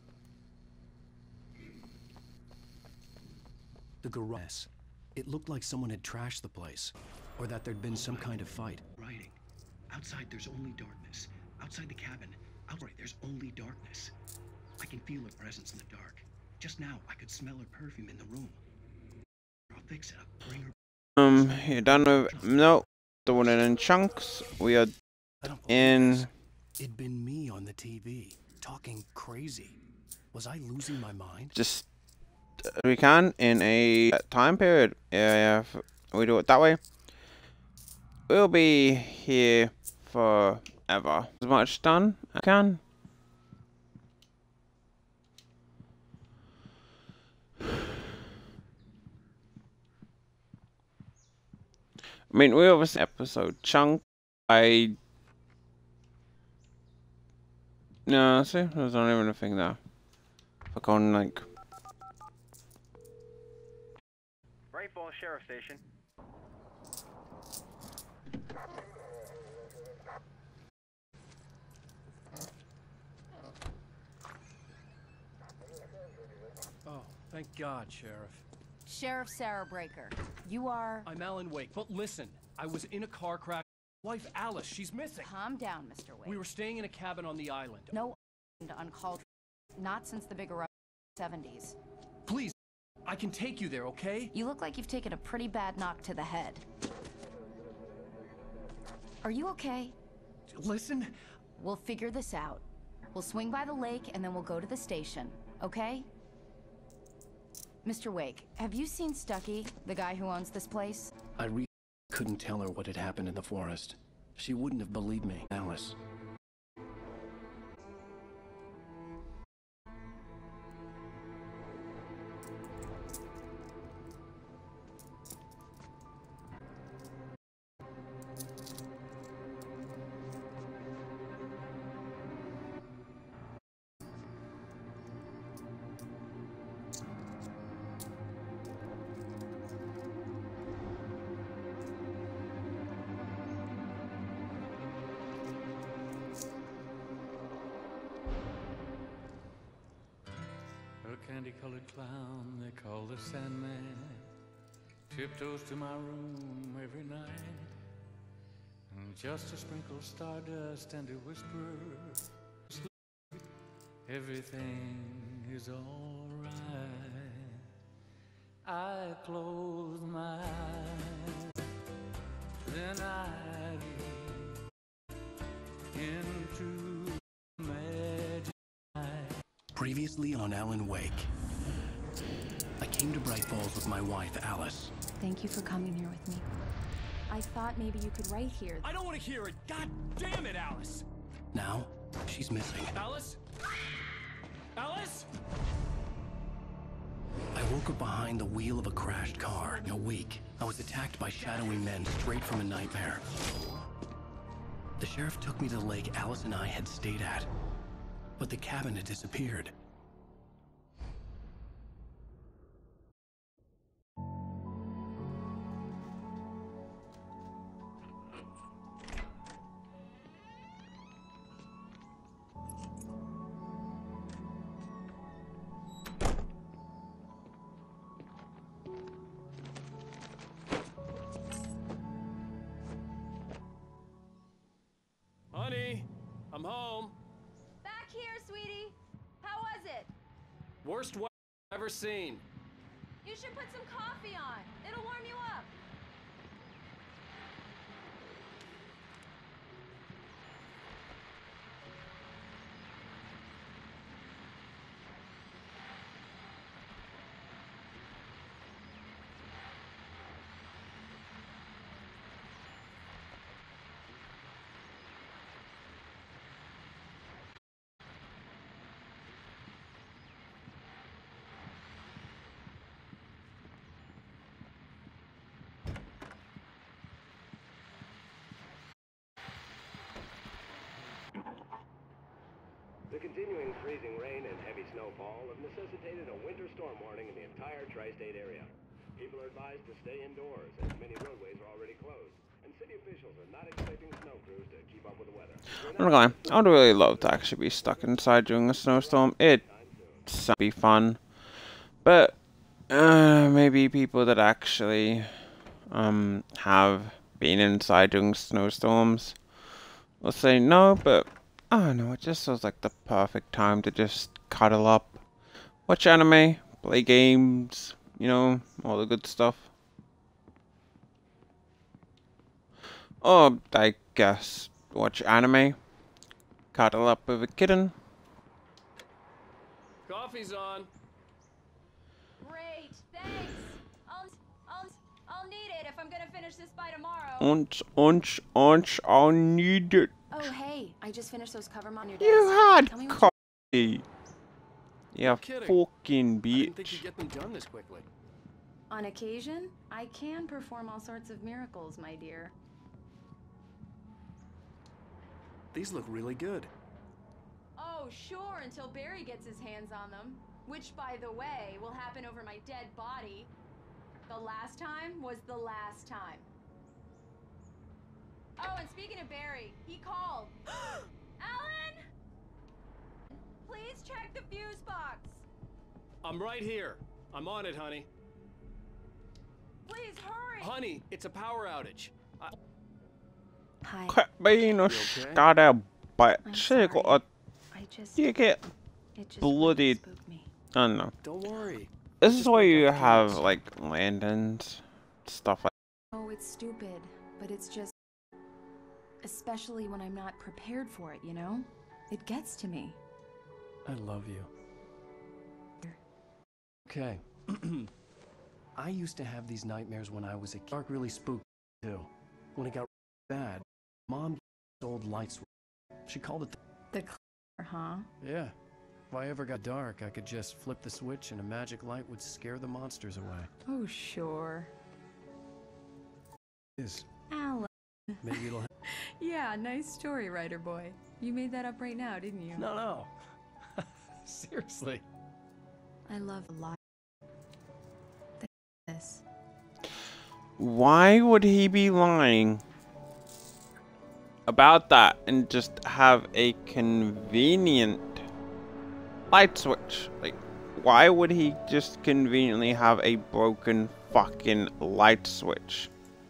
The garage. It looked like someone had trashed the place, or that there'd been some kind of fight. Writing. Outside there's only darkness. Outside the cabin. Outside there's only darkness. I can feel her presence in the dark. Just now I could smell her perfume in the room. I'll fix it. I'll bring her. You're done with no. Doing it in chunks. We are in. It'd been me on the TV, talking crazy. Was I losing my mind? Just we can in a time period. Yeah, if we do it that way, we'll be here forever. As much done as I can. I mean, we obviously episode chunk. No, see, there's not even a thing there. Fuck on, like. Bright Falls Sheriff Station. Oh, thank God, Sheriff. Sheriff Sarah Breaker. You are... I'm Alan Wake, but listen, I was in a car crash. Wife Alice, she's missing. Calm down, Mr. Wake. We were staying in a cabin on the island. No uncalled for. Not since the big eruption in the 70s. Please, I can take you there, okay? You look like you've taken a pretty bad knock to the head. Are you okay? Listen. We'll figure this out. We'll swing by the lake and then we'll go to the station, okay? Mr. Wake, have you seen Stucky, the guy who owns this place? I couldn't tell her what had happened in the forest. She wouldn't have believed me, Alice. Candy-colored clown they call the Sandman tiptoes to my room every night, and just to sprinkle stardust and to whisper, everything is all right. I close my eyes then I into magic night. Previously on Alan Wake. I came to Bright Falls with my wife, Alice. Thank you for coming here with me. I thought maybe you could write here. I don't want to hear it. God damn it, Alice. Now, she's missing. Alice? Alice? I woke up behind the wheel of a crashed car. In a week, I was attacked by shadowy men straight from a nightmare. The sheriff took me to the lake Alice and I had stayed at, but the cabin had disappeared. Honey, I'm home. Back here, sweetie. How was it? Worst wife I've ever seen. You should put some coffee on. It'll warm you up. The continuing freezing rain and heavy snowfall have necessitated a winter storm warning in the entire tri-state area. People are advised to stay indoors as many roadways are already closed, and city officials are not expecting snow crews to keep up with the weather. I'm not gonna lie, I would really love to actually be stuck inside during a snowstorm. It'd be fun. But maybe people that actually have been inside during snowstorms will say no, but I don't know, it just feels like the perfect time to just cuddle up, watch anime, play games, you know, all the good stuff. Or, I guess, watch anime, cuddle up with a kitten. Coffee's on. Great, thanks. I'll need it if I'm gonna finish this by tomorrow. I'll need it. Oh, hey, I just finished those cover on your desk. You had Tell me what coffee. Yeah, kidding. fucking I didn't think bitch. you'd get them done this quickly. On occasion, I can perform all sorts of miracles, my dear. These look really good. Oh, sure, until Barry gets his hands on them. Which, by the way, will happen over my dead body. The last time was the last time. Oh, and speaking of Barry, he called. Alan! Please check the fuse box. I'm right here. I'm on it, honey. Please hurry. Honey, it's a power outage. Hi. Being a scatter bitch. You get bloodied. I don't know. Don't worry. This is why you have like lanterns, stuff like. Oh, it's stupid, but it's just. Especially when I'm not prepared for it, you know? It gets to me. I love you. Okay. I used to have these nightmares when I was a kid. Dark really spooked me too. When it got bad, Mom old light switch. She called it the clear, huh? Yeah. If I ever got dark, I could just flip the switch and a magic light would scare the monsters away. Oh, sure. Is Alan. maybe it'll. Yeah, nice story, writer boy. You made that up right now, didn't you? No. Seriously. I love a lot. This. Why would he be lying about that and just have a convenient light switch? Like, why would he just conveniently have a broken fucking light switch?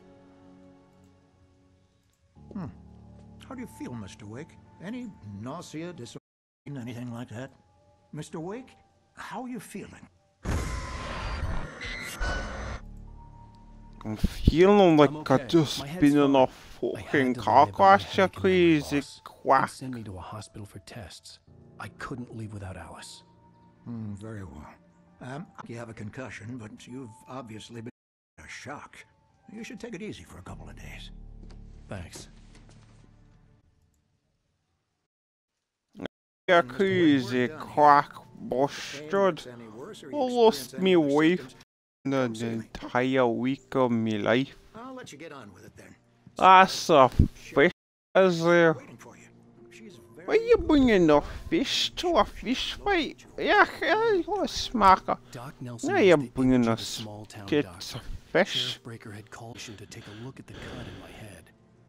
How do you feel, Mr. Wake? Any nausea, disorientation, anything like that? Mr. Wake, how are you feeling? I'm feeling like okay. I just My head's been in a fine. fucking to car lie about my crash, you headache and my crazy loss. quack. They'd send me to a hospital for tests. I couldn't leave without Alice. Very well. You have a concussion, but you've obviously been a shock. You should take it easy for a couple of days. Thanks. You crazy quack bastard. I lost me wife in the entire week of my life. I'll let you get on with it then. That's a fish, is there? Why are you bringing the fish to a fish fight? Yeah, what a smacker. Now you're bringing us kids a fish. Sheriff Breaker had called to take a look at the cut in my head.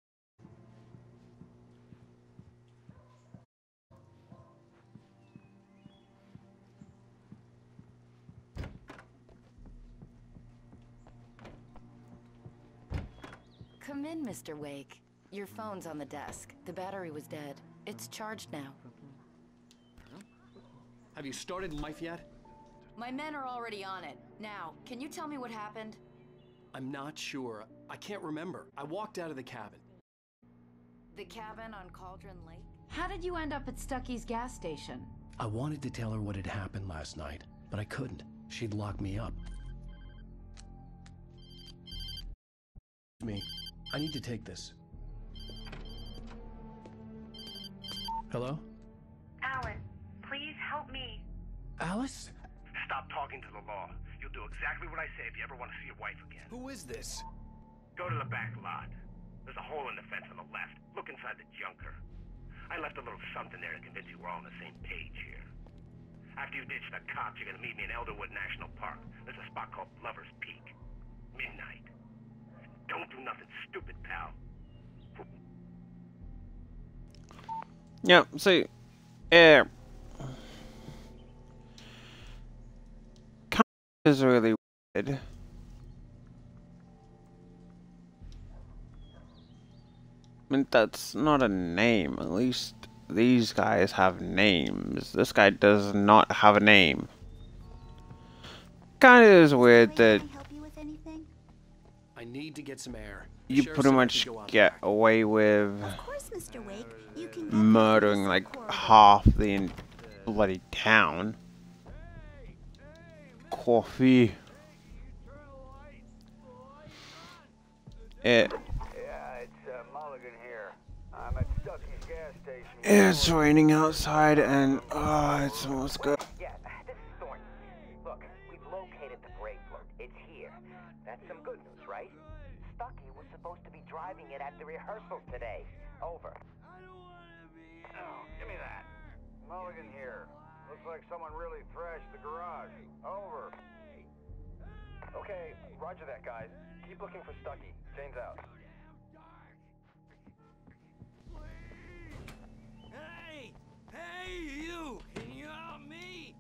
Come in, Mr. Wake. Your phone's on the desk. The battery was dead. It's charged now. Have you started life yet? My men are already on it. Now, can you tell me what happened? I'm not sure. I can't remember. I walked out of the cabin. The cabin on Cauldron Lake? How did you end up at Stucky's gas station? I wanted to tell her what had happened last night, but I couldn't. She'd lock me up. Me. I need to take this. Hello? Alan, please help me. Alice? Stop talking to the law. You'll do exactly what I say if you ever want to see your wife again. Who is this? Go to the back lot. There's a hole in the fence on the left. Look inside the junker. I left a little something there to convince you we're all on the same page here. After you ditch the cops, you're gonna meet me in Elderwood National Park. There's a spot called Lover's Peak. Midnight. Don't do nothing stupid, pal. Yeah, so, is really weird. I mean, that's not a name. At least these guys have names. This guy does not have a name. Kind of is weird that I need to get some air. you pretty much get away with Mr. Wake, you can murdering like half the bloody town. Coffee. Yeah, it's Mulligan here. I'm at Stucky's gas station. It's raining outside and it's almost good. Yeah, this is Thornton. Look, we've located the brake float. It's here. That's some good news, right? Stucky was supposed to be driving it at the rehearsal today. Over. Oh, give me that. Mulligan here. Looks like someone really thrashed the garage. Over. Okay, roger that, guys. Keep looking for Stucky. Jane's out. Hey, you! Can you help me?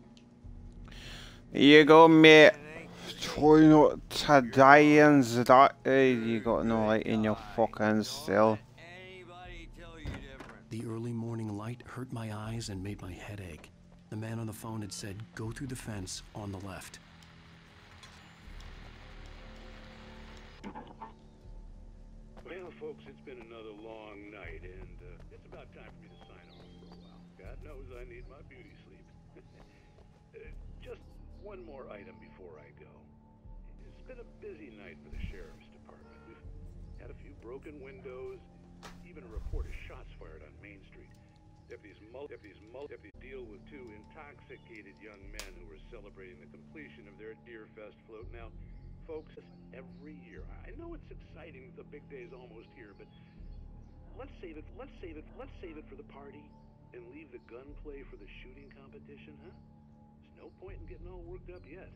Here you go, mate. Try not to die in that. You got no light in your fucking cell. The early morning light hurt my eyes and made my head ache. The man on the phone had said, go through the fence on the left. Well, folks, it's been another long night, and it's about time for me to sign off for a while. God knows I need my beauty sleep. Just one more item before I go. It's been a busy night for the Sheriff's Department. We've had a few broken windows, even a report of shots fired on Main Street. Deputies deal with two intoxicated young men who were celebrating the completion of their Deerfest float. Now, folks, every year, I know it's exciting that the big day is almost here, but let's save it for the party and leave the gunplay for the shooting competition, huh? There's no point in getting all worked up yet.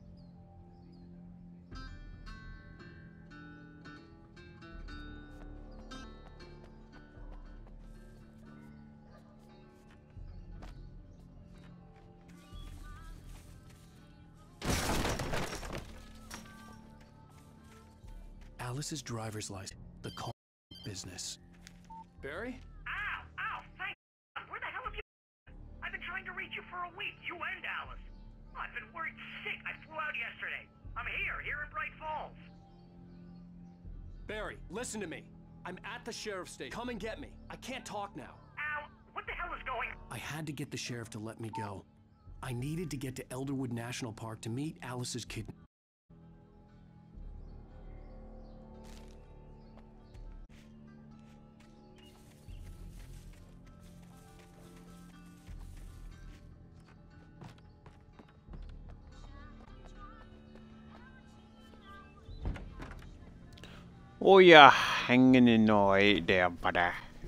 Alice's driver's license. The call business. Barry? Ow! Thank God! Where the hell have you been? I've been trying to reach you for a week, you and Alice. Oh, I've been worried sick. I flew out yesterday. I'm here in Bright Falls. Barry, listen to me. I'm at the sheriff's station. Come and get me. I can't talk now. Al, what the hell is going on? I had to get the sheriff to let me go. I needed to get to Elderwood National Park to meet Alice's kid. Oh yeah, hanging in right there, buddy.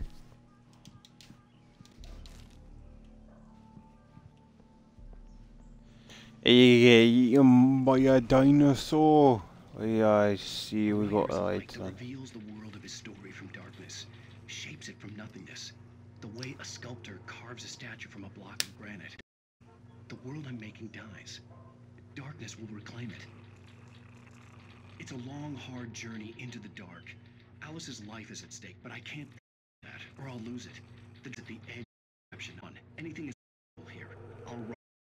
You get eaten by a dinosaur. Yeah, I see we got lights on. Reveals the world of his story from darkness, shapes it from nothingness, the way a sculptor carves a statue from a block of granite. The world I'm making dies. Darkness will reclaim it. It's a long, hard journey into the dark. Alice's life is at stake, but I can't that, or I'll lose it. At the edge of on anything is here. I'll run.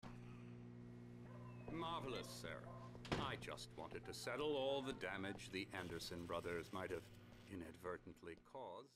Marvelous, sir. I just wanted to settle all the damage the Anderson brothers might have inadvertently caused.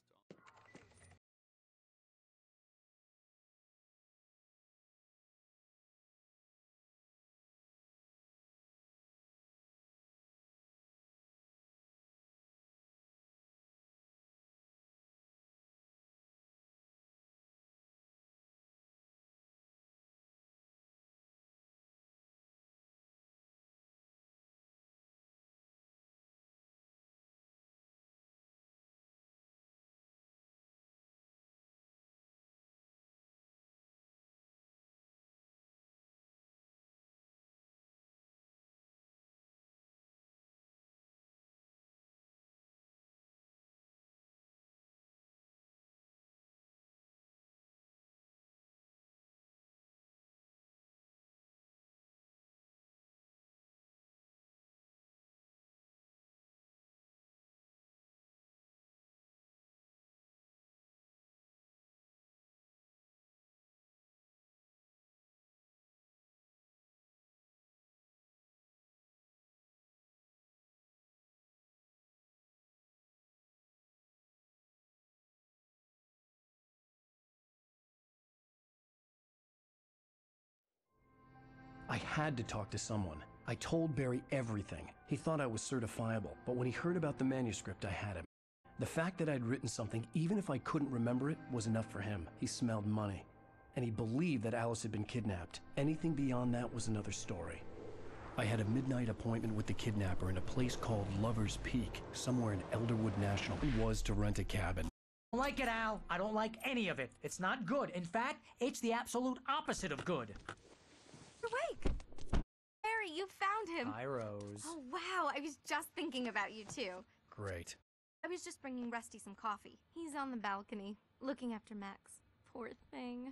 I had to talk to someone. I told Barry everything. He thought I was certifiable, but when he heard about the manuscript, I had him. The fact that I'd written something, even if I couldn't remember it, was enough for him. He smelled money. And he believed that Alice had been kidnapped. Anything beyond that was another story. I had a midnight appointment with the kidnapper in a place called Lover's Peak, somewhere in Elderwood National. It was to rent a cabin. I don't like it, Al. I don't like any of it. It's not good. In fact, it's the absolute opposite of good. You're awake! Barry, you found him! Hi, Rose. Oh, wow. I was just thinking about you, too. Great. I was just bringing Rusty some coffee. He's on the balcony, looking after Max. Poor thing.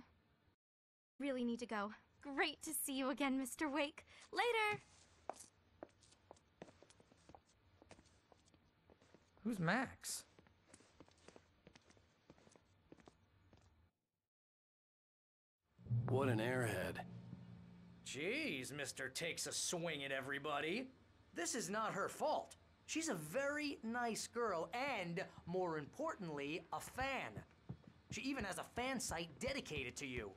Really need to go. Great to see you again, Mr. Wake. Later! Who's Max? What an airhead. Jeez, Mr. Takes a swing at everybody. This is not her fault. She's a very nice girl and, more importantly, a fan. She even has a fan site dedicated to you.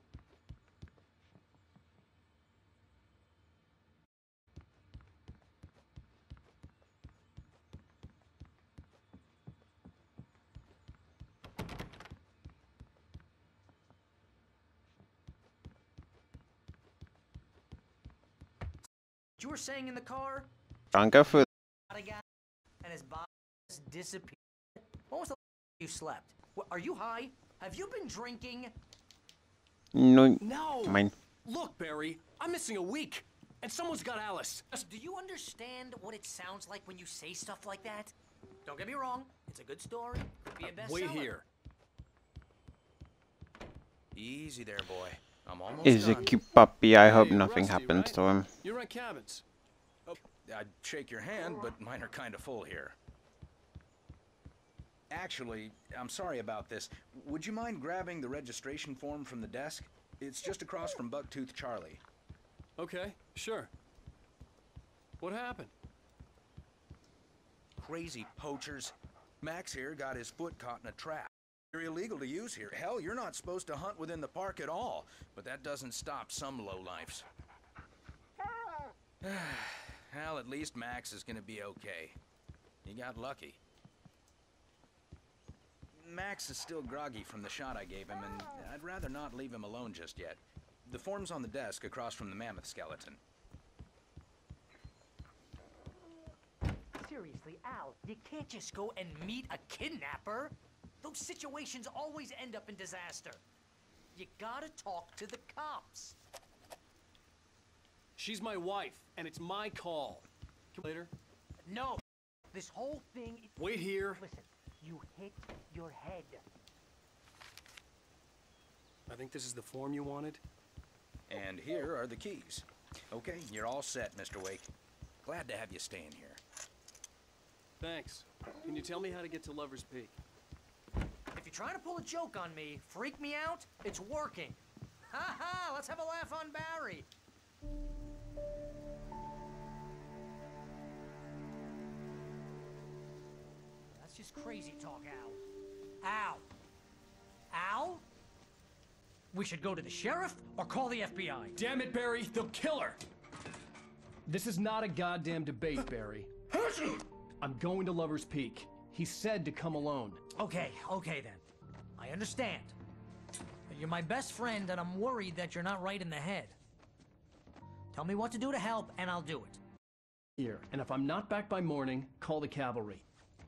You were saying in the car? Can't go for And his body just disappeared. When was the last you slept? What, are you high? Have you been drinking? No. No. Mine. Look, Barry, I'm missing a week, and someone's got Alice. Do you understand what it sounds like when you say stuff like that? Don't get me wrong. It's a good story. Could be a bestseller. Wait here. Easy there, boy. I'm almost Is a done. cute puppy. I hope Hey, nothing Rusty, happens right? to him. You rent cabins. Oh, I'd shake your hand, but mine are kind of full here. Actually, I'm sorry about this. Would you mind grabbing the registration form from the desk? It's just across from Bucktooth Charlie. Okay, sure. What happened? Crazy poachers. Max here got his foot caught in a trap. You're illegal to use here. Hell, you're not supposed to hunt within the park at all. But that doesn't stop some lowlifes. Well, at least Max is gonna be okay. He got lucky. Max is still groggy from the shot I gave him, and I'd rather not leave him alone just yet. The form's on the desk across from the mammoth skeleton. Seriously, Al, you can't just go and meet a kidnapper. Those situations always end up in disaster. You gotta talk to the cops. She's my wife, and it's my call. Later? No. This whole thing... Wait here. Listen, you hit your head. I think this is the form you wanted. And here are the keys. Okay, you're all set, Mr. Wake. Glad to have you staying here. Thanks. Can you tell me how to get to Lover's Peak? If you're trying to pull a joke on me, freak me out, it's working. Ha ha, let's have a laugh on Barry. That's just crazy talk, Al. Al? Al? We should go to the sheriff or call the FBI. Damn it, Barry, they'll kill her! This is not a goddamn debate, Barry. I'm going to Lover's Peak. He said to come alone. Okay then. I understand. But you're my best friend, and I'm worried that you're not right in the head. Tell me what to do to help, and I'll do it. Here, and if I'm not back by morning, call the cavalry.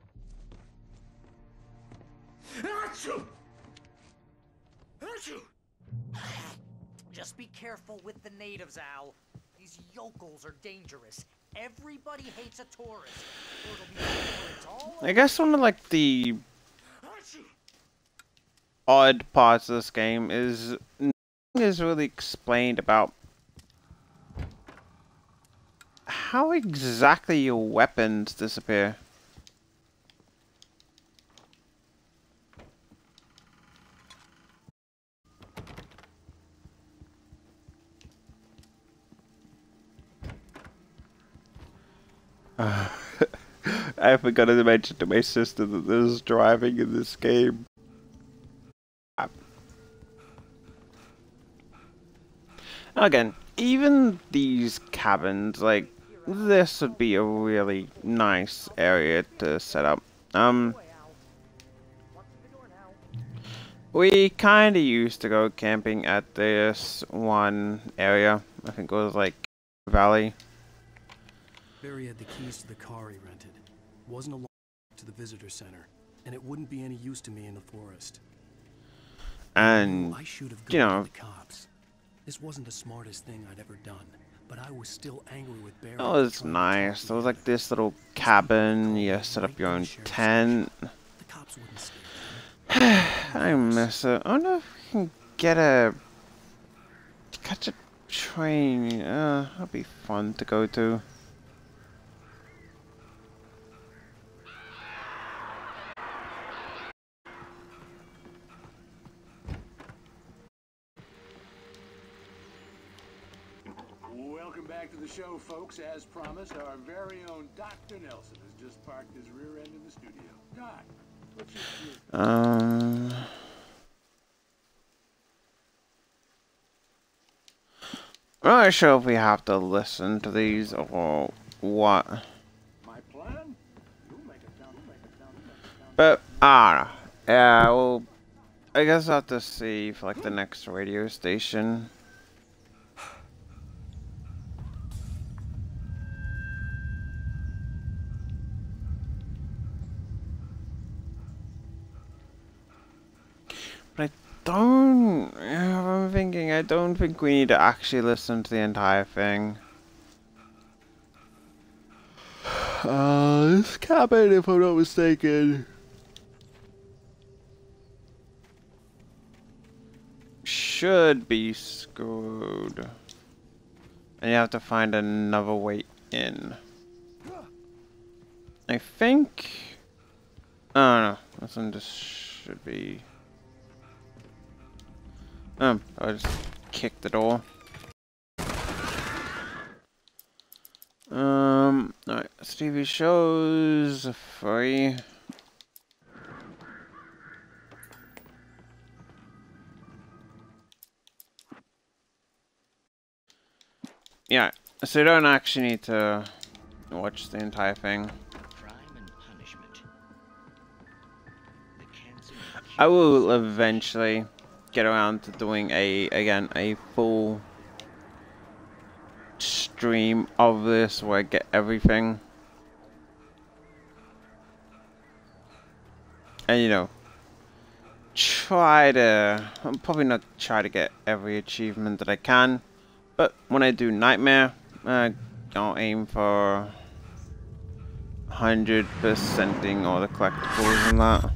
Achoo! Achoo! Just be careful with the natives, Al. These yokels are dangerous. Everybody hates a tourist. Or it'll be all I guess one of like the odd parts of this game is nothing is really explained about how exactly your weapons disappear. I forgot to mention to my sister that there's driving in this game. Again, even these cabins, like, this would be a really nice area to set up. We kinda used to go camping at this one area. I think it was like Valley. Barry had the keys to the car he rented. Wasn't a long to the visitor center, and it wouldn't be any use to me in the forest. And, I should have you gone know, to the cops. This wasn't the smartest thing I'd ever done, but I was still angry with Barry. it was nice. There was like this little cabin. You set up your own tent. The cops wouldn't stay. I miss it. I wonder if we can catch a train. That'd be fun to go to. Welcome back to the show, folks. As promised, our very own Dr. Nelson has just parked his rear end in the studio. Doc, what's your... I'm not sure if we have to listen to these or what. My plan? But, I don't know. Yeah, well, I guess I'll have to see for like the next radio station. But I'm thinking, I don't think we need to actually listen to the entire thing. This cabin, if I'm not mistaken, should be screwed. And you have to find another way in. I think... I don't know. This one just should be... I just kicked the door. Alright, TV shows, free. So you don't actually need to watch the entire thing. I will eventually get around to doing a full stream of this where I get everything. And you know, I'll probably not try to get every achievement that I can, but when I do Nightmare, I'll aim for 100%ing all the collectibles and that.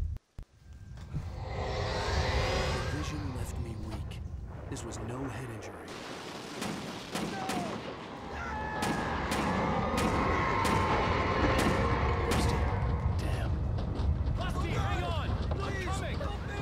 The vision left me weak. This was no head injury. Damn. Rusty, hang on! I'm coming!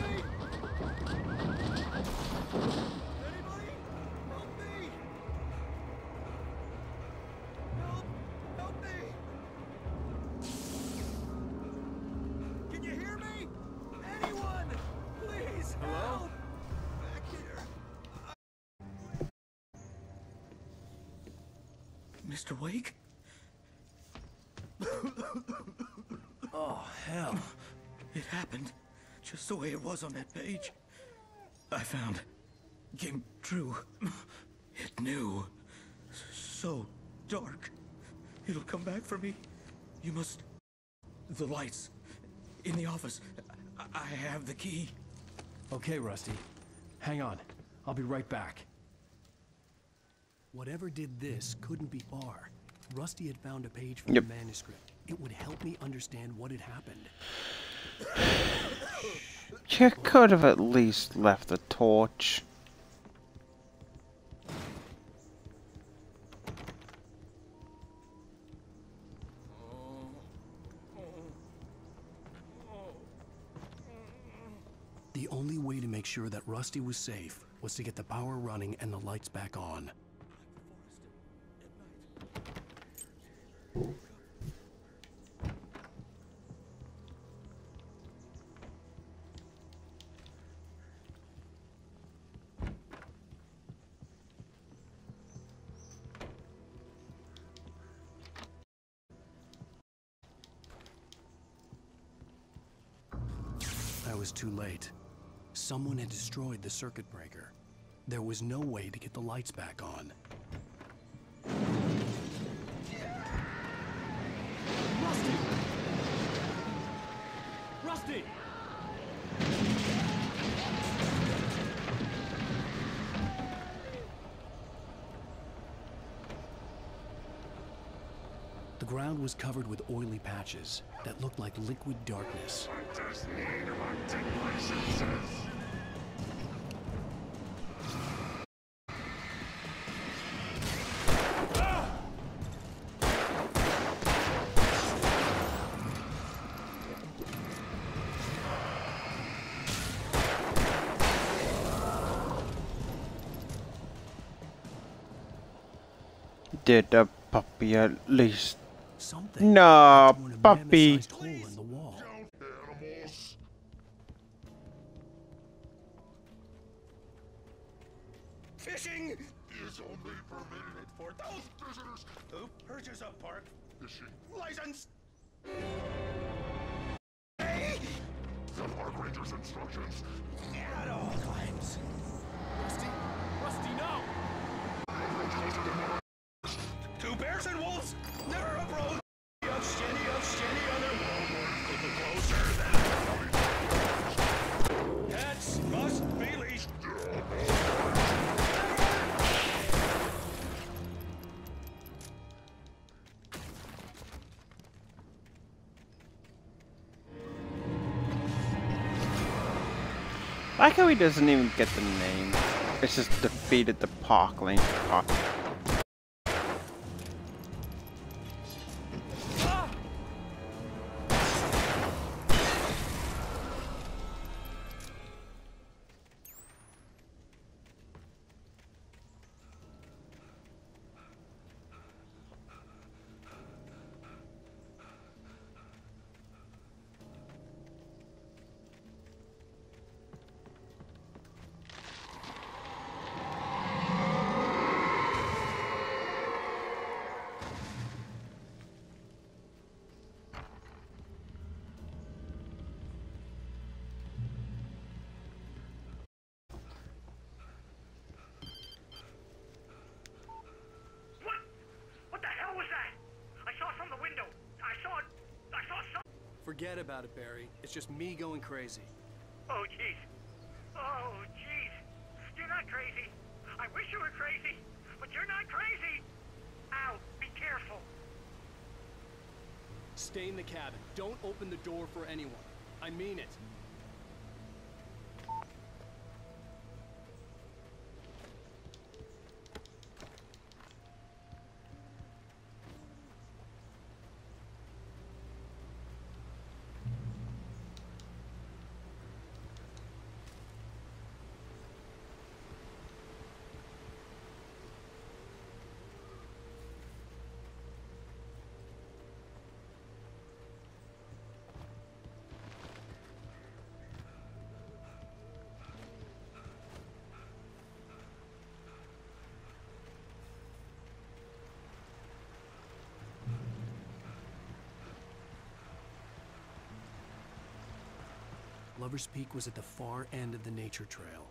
Can you hear me? Anyone? Please, help! Back here. Mr. Wake? Oh, hell. It happened just the way it was on that page. I found. Came true. It knew. So dark. It'll come back for me. You must... The lights. In the office. I have the key. Okay, Rusty. Hang on. I'll be right back. Whatever did this couldn't be far. Rusty had found a page from the manuscript. It would help me understand what had happened. You could have at least left a torch. The only way to make sure that Rusty was safe was to get the power running and the lights back on. I was too late. Someone had destroyed the circuit breaker. There was no way to get the lights back on. Rusty! Rusty! The ground was covered with oily patches that looked like liquid darkness. Did the puppy at least? Something No, puppy. hole in the wall. Fishing is only permitted for those prisoners who purchase a park fishing license. Hey! The park ranger's instructions at all times. Rusty! Rusty, no! Two bears and wolves never approach. Of shinny on their wall. Closer than cats must be leashed. Like how he doesn't even get the name. It's just defeated the Parkland Park. Forget about it, Barry. It's just me going crazy. Oh, jeez. Oh, jeez. You're not crazy. I wish you were crazy, but you're not crazy. Ow, be careful. Stay in the cabin. Don't open the door for anyone. I mean it. Lover's Peak was at the far end of the nature trail.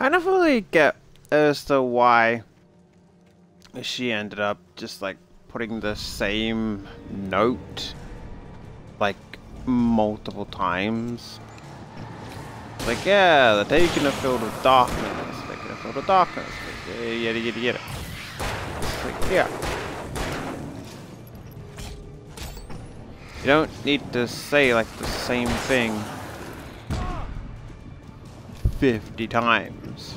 I never really get as to why she ended up just like putting the same note like multiple times. Like, yeah, they're taking a field of darkness, taking a field of darkness, yada yada yada. It's like, yeah. You don't need to say like the same thing 50 times.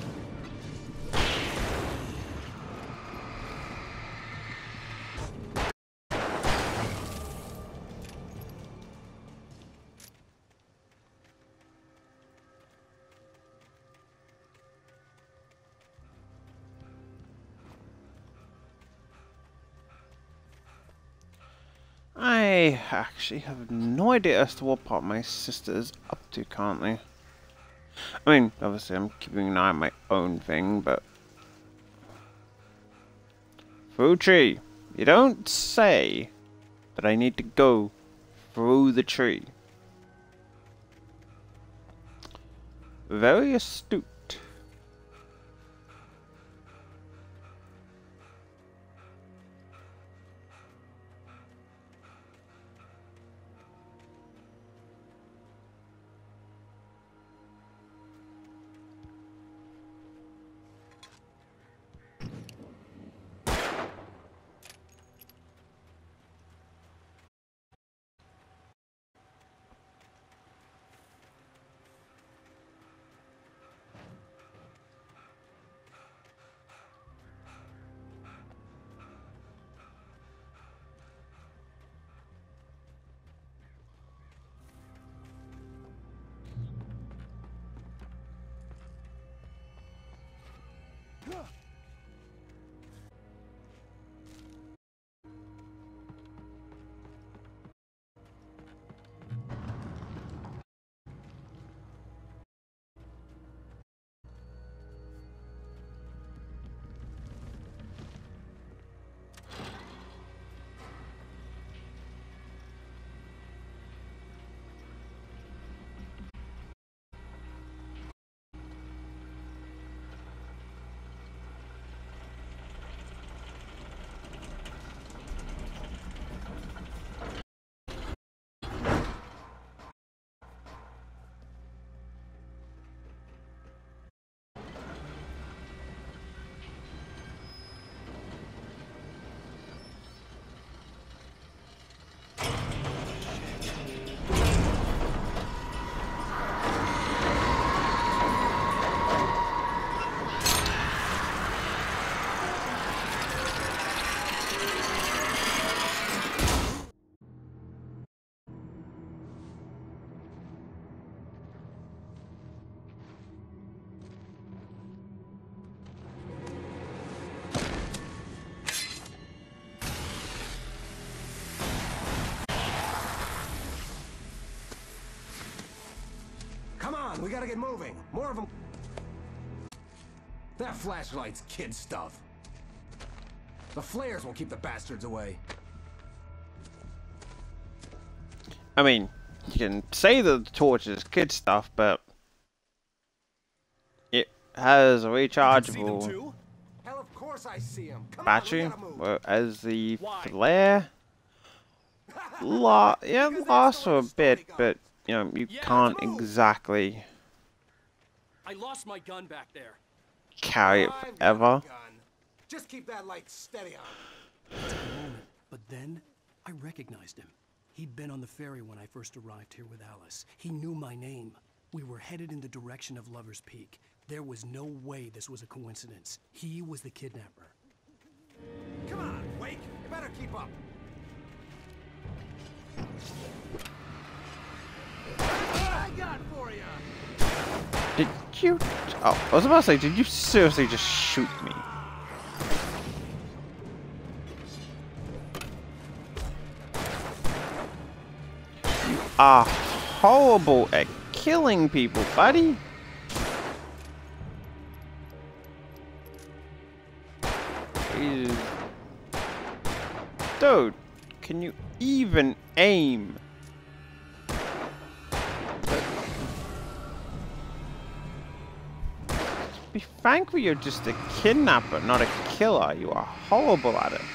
I actually have no idea as to what part my sister is up to currently. I mean, obviously I'm keeping an eye on my own thing, but... Fuchi, you don't say that I need to go through the tree. Very astute. Come on, we gotta get moving. More of them. That flashlight's kid stuff. The flares won't keep the bastards away. I mean, you can say that the torch is kid stuff, but it has a rechargeable Hell, of course I see him. Come battery, on, we gotta move. whereas the flare lasts for a bit, but you know, you can't exactly I lost my gun back there. carry it forever. Just keep that light steady on. But then, I recognized him. He'd been on the ferry when I first arrived here with Alice. He knew my name. We were headed in the direction of Lover's Peak. There was no way this was a coincidence. He was the kidnapper. Come on, Wake. You better keep up. I got for you. Did you? Oh, I was about to say, did you seriously just shoot me? You are horrible at killing people, buddy. Jesus. Dude, can you even aim? be thankful you're just a kidnapper, not a killer. You are horrible at it.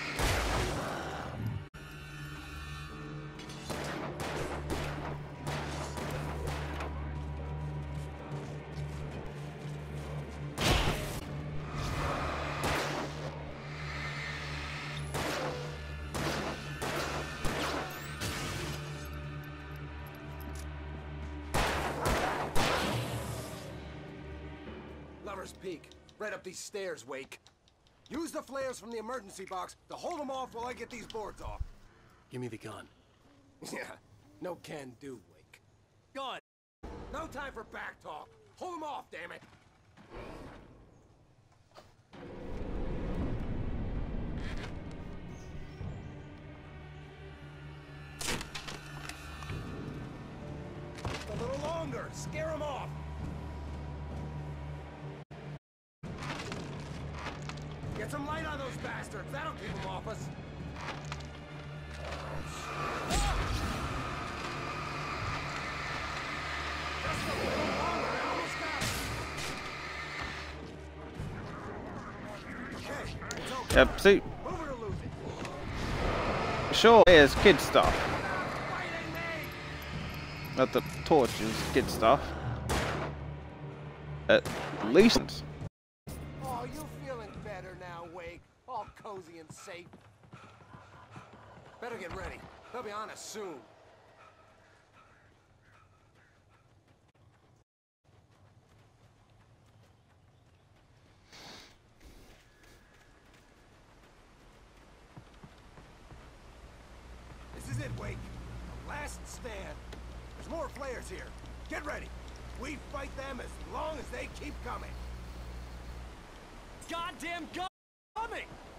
Lover's Peak. Right up these stairs, Wake. Use the flares from the emergency box to hold them off while I get these boards off. Give me the gun. Yeah, no can do, Wake. Gun! No time for back talk. Hold them off, damn it! Just a little longer. Scare them off. Get some light on those bastards. That'll keep them off us. Just a little longer. I almost got it. Okay, it's okay. Yep, see? Move it or lose it. Sure, it's kid stuff. But the torch is kid stuff. At least. Oh, you feeling better now, Wake? All cozy and safe. Better get ready. They'll be on us soon. This is it, Wake. The last stand. There's more flares here. Get ready. We fight them as long as they keep coming. Goddamn gun coming!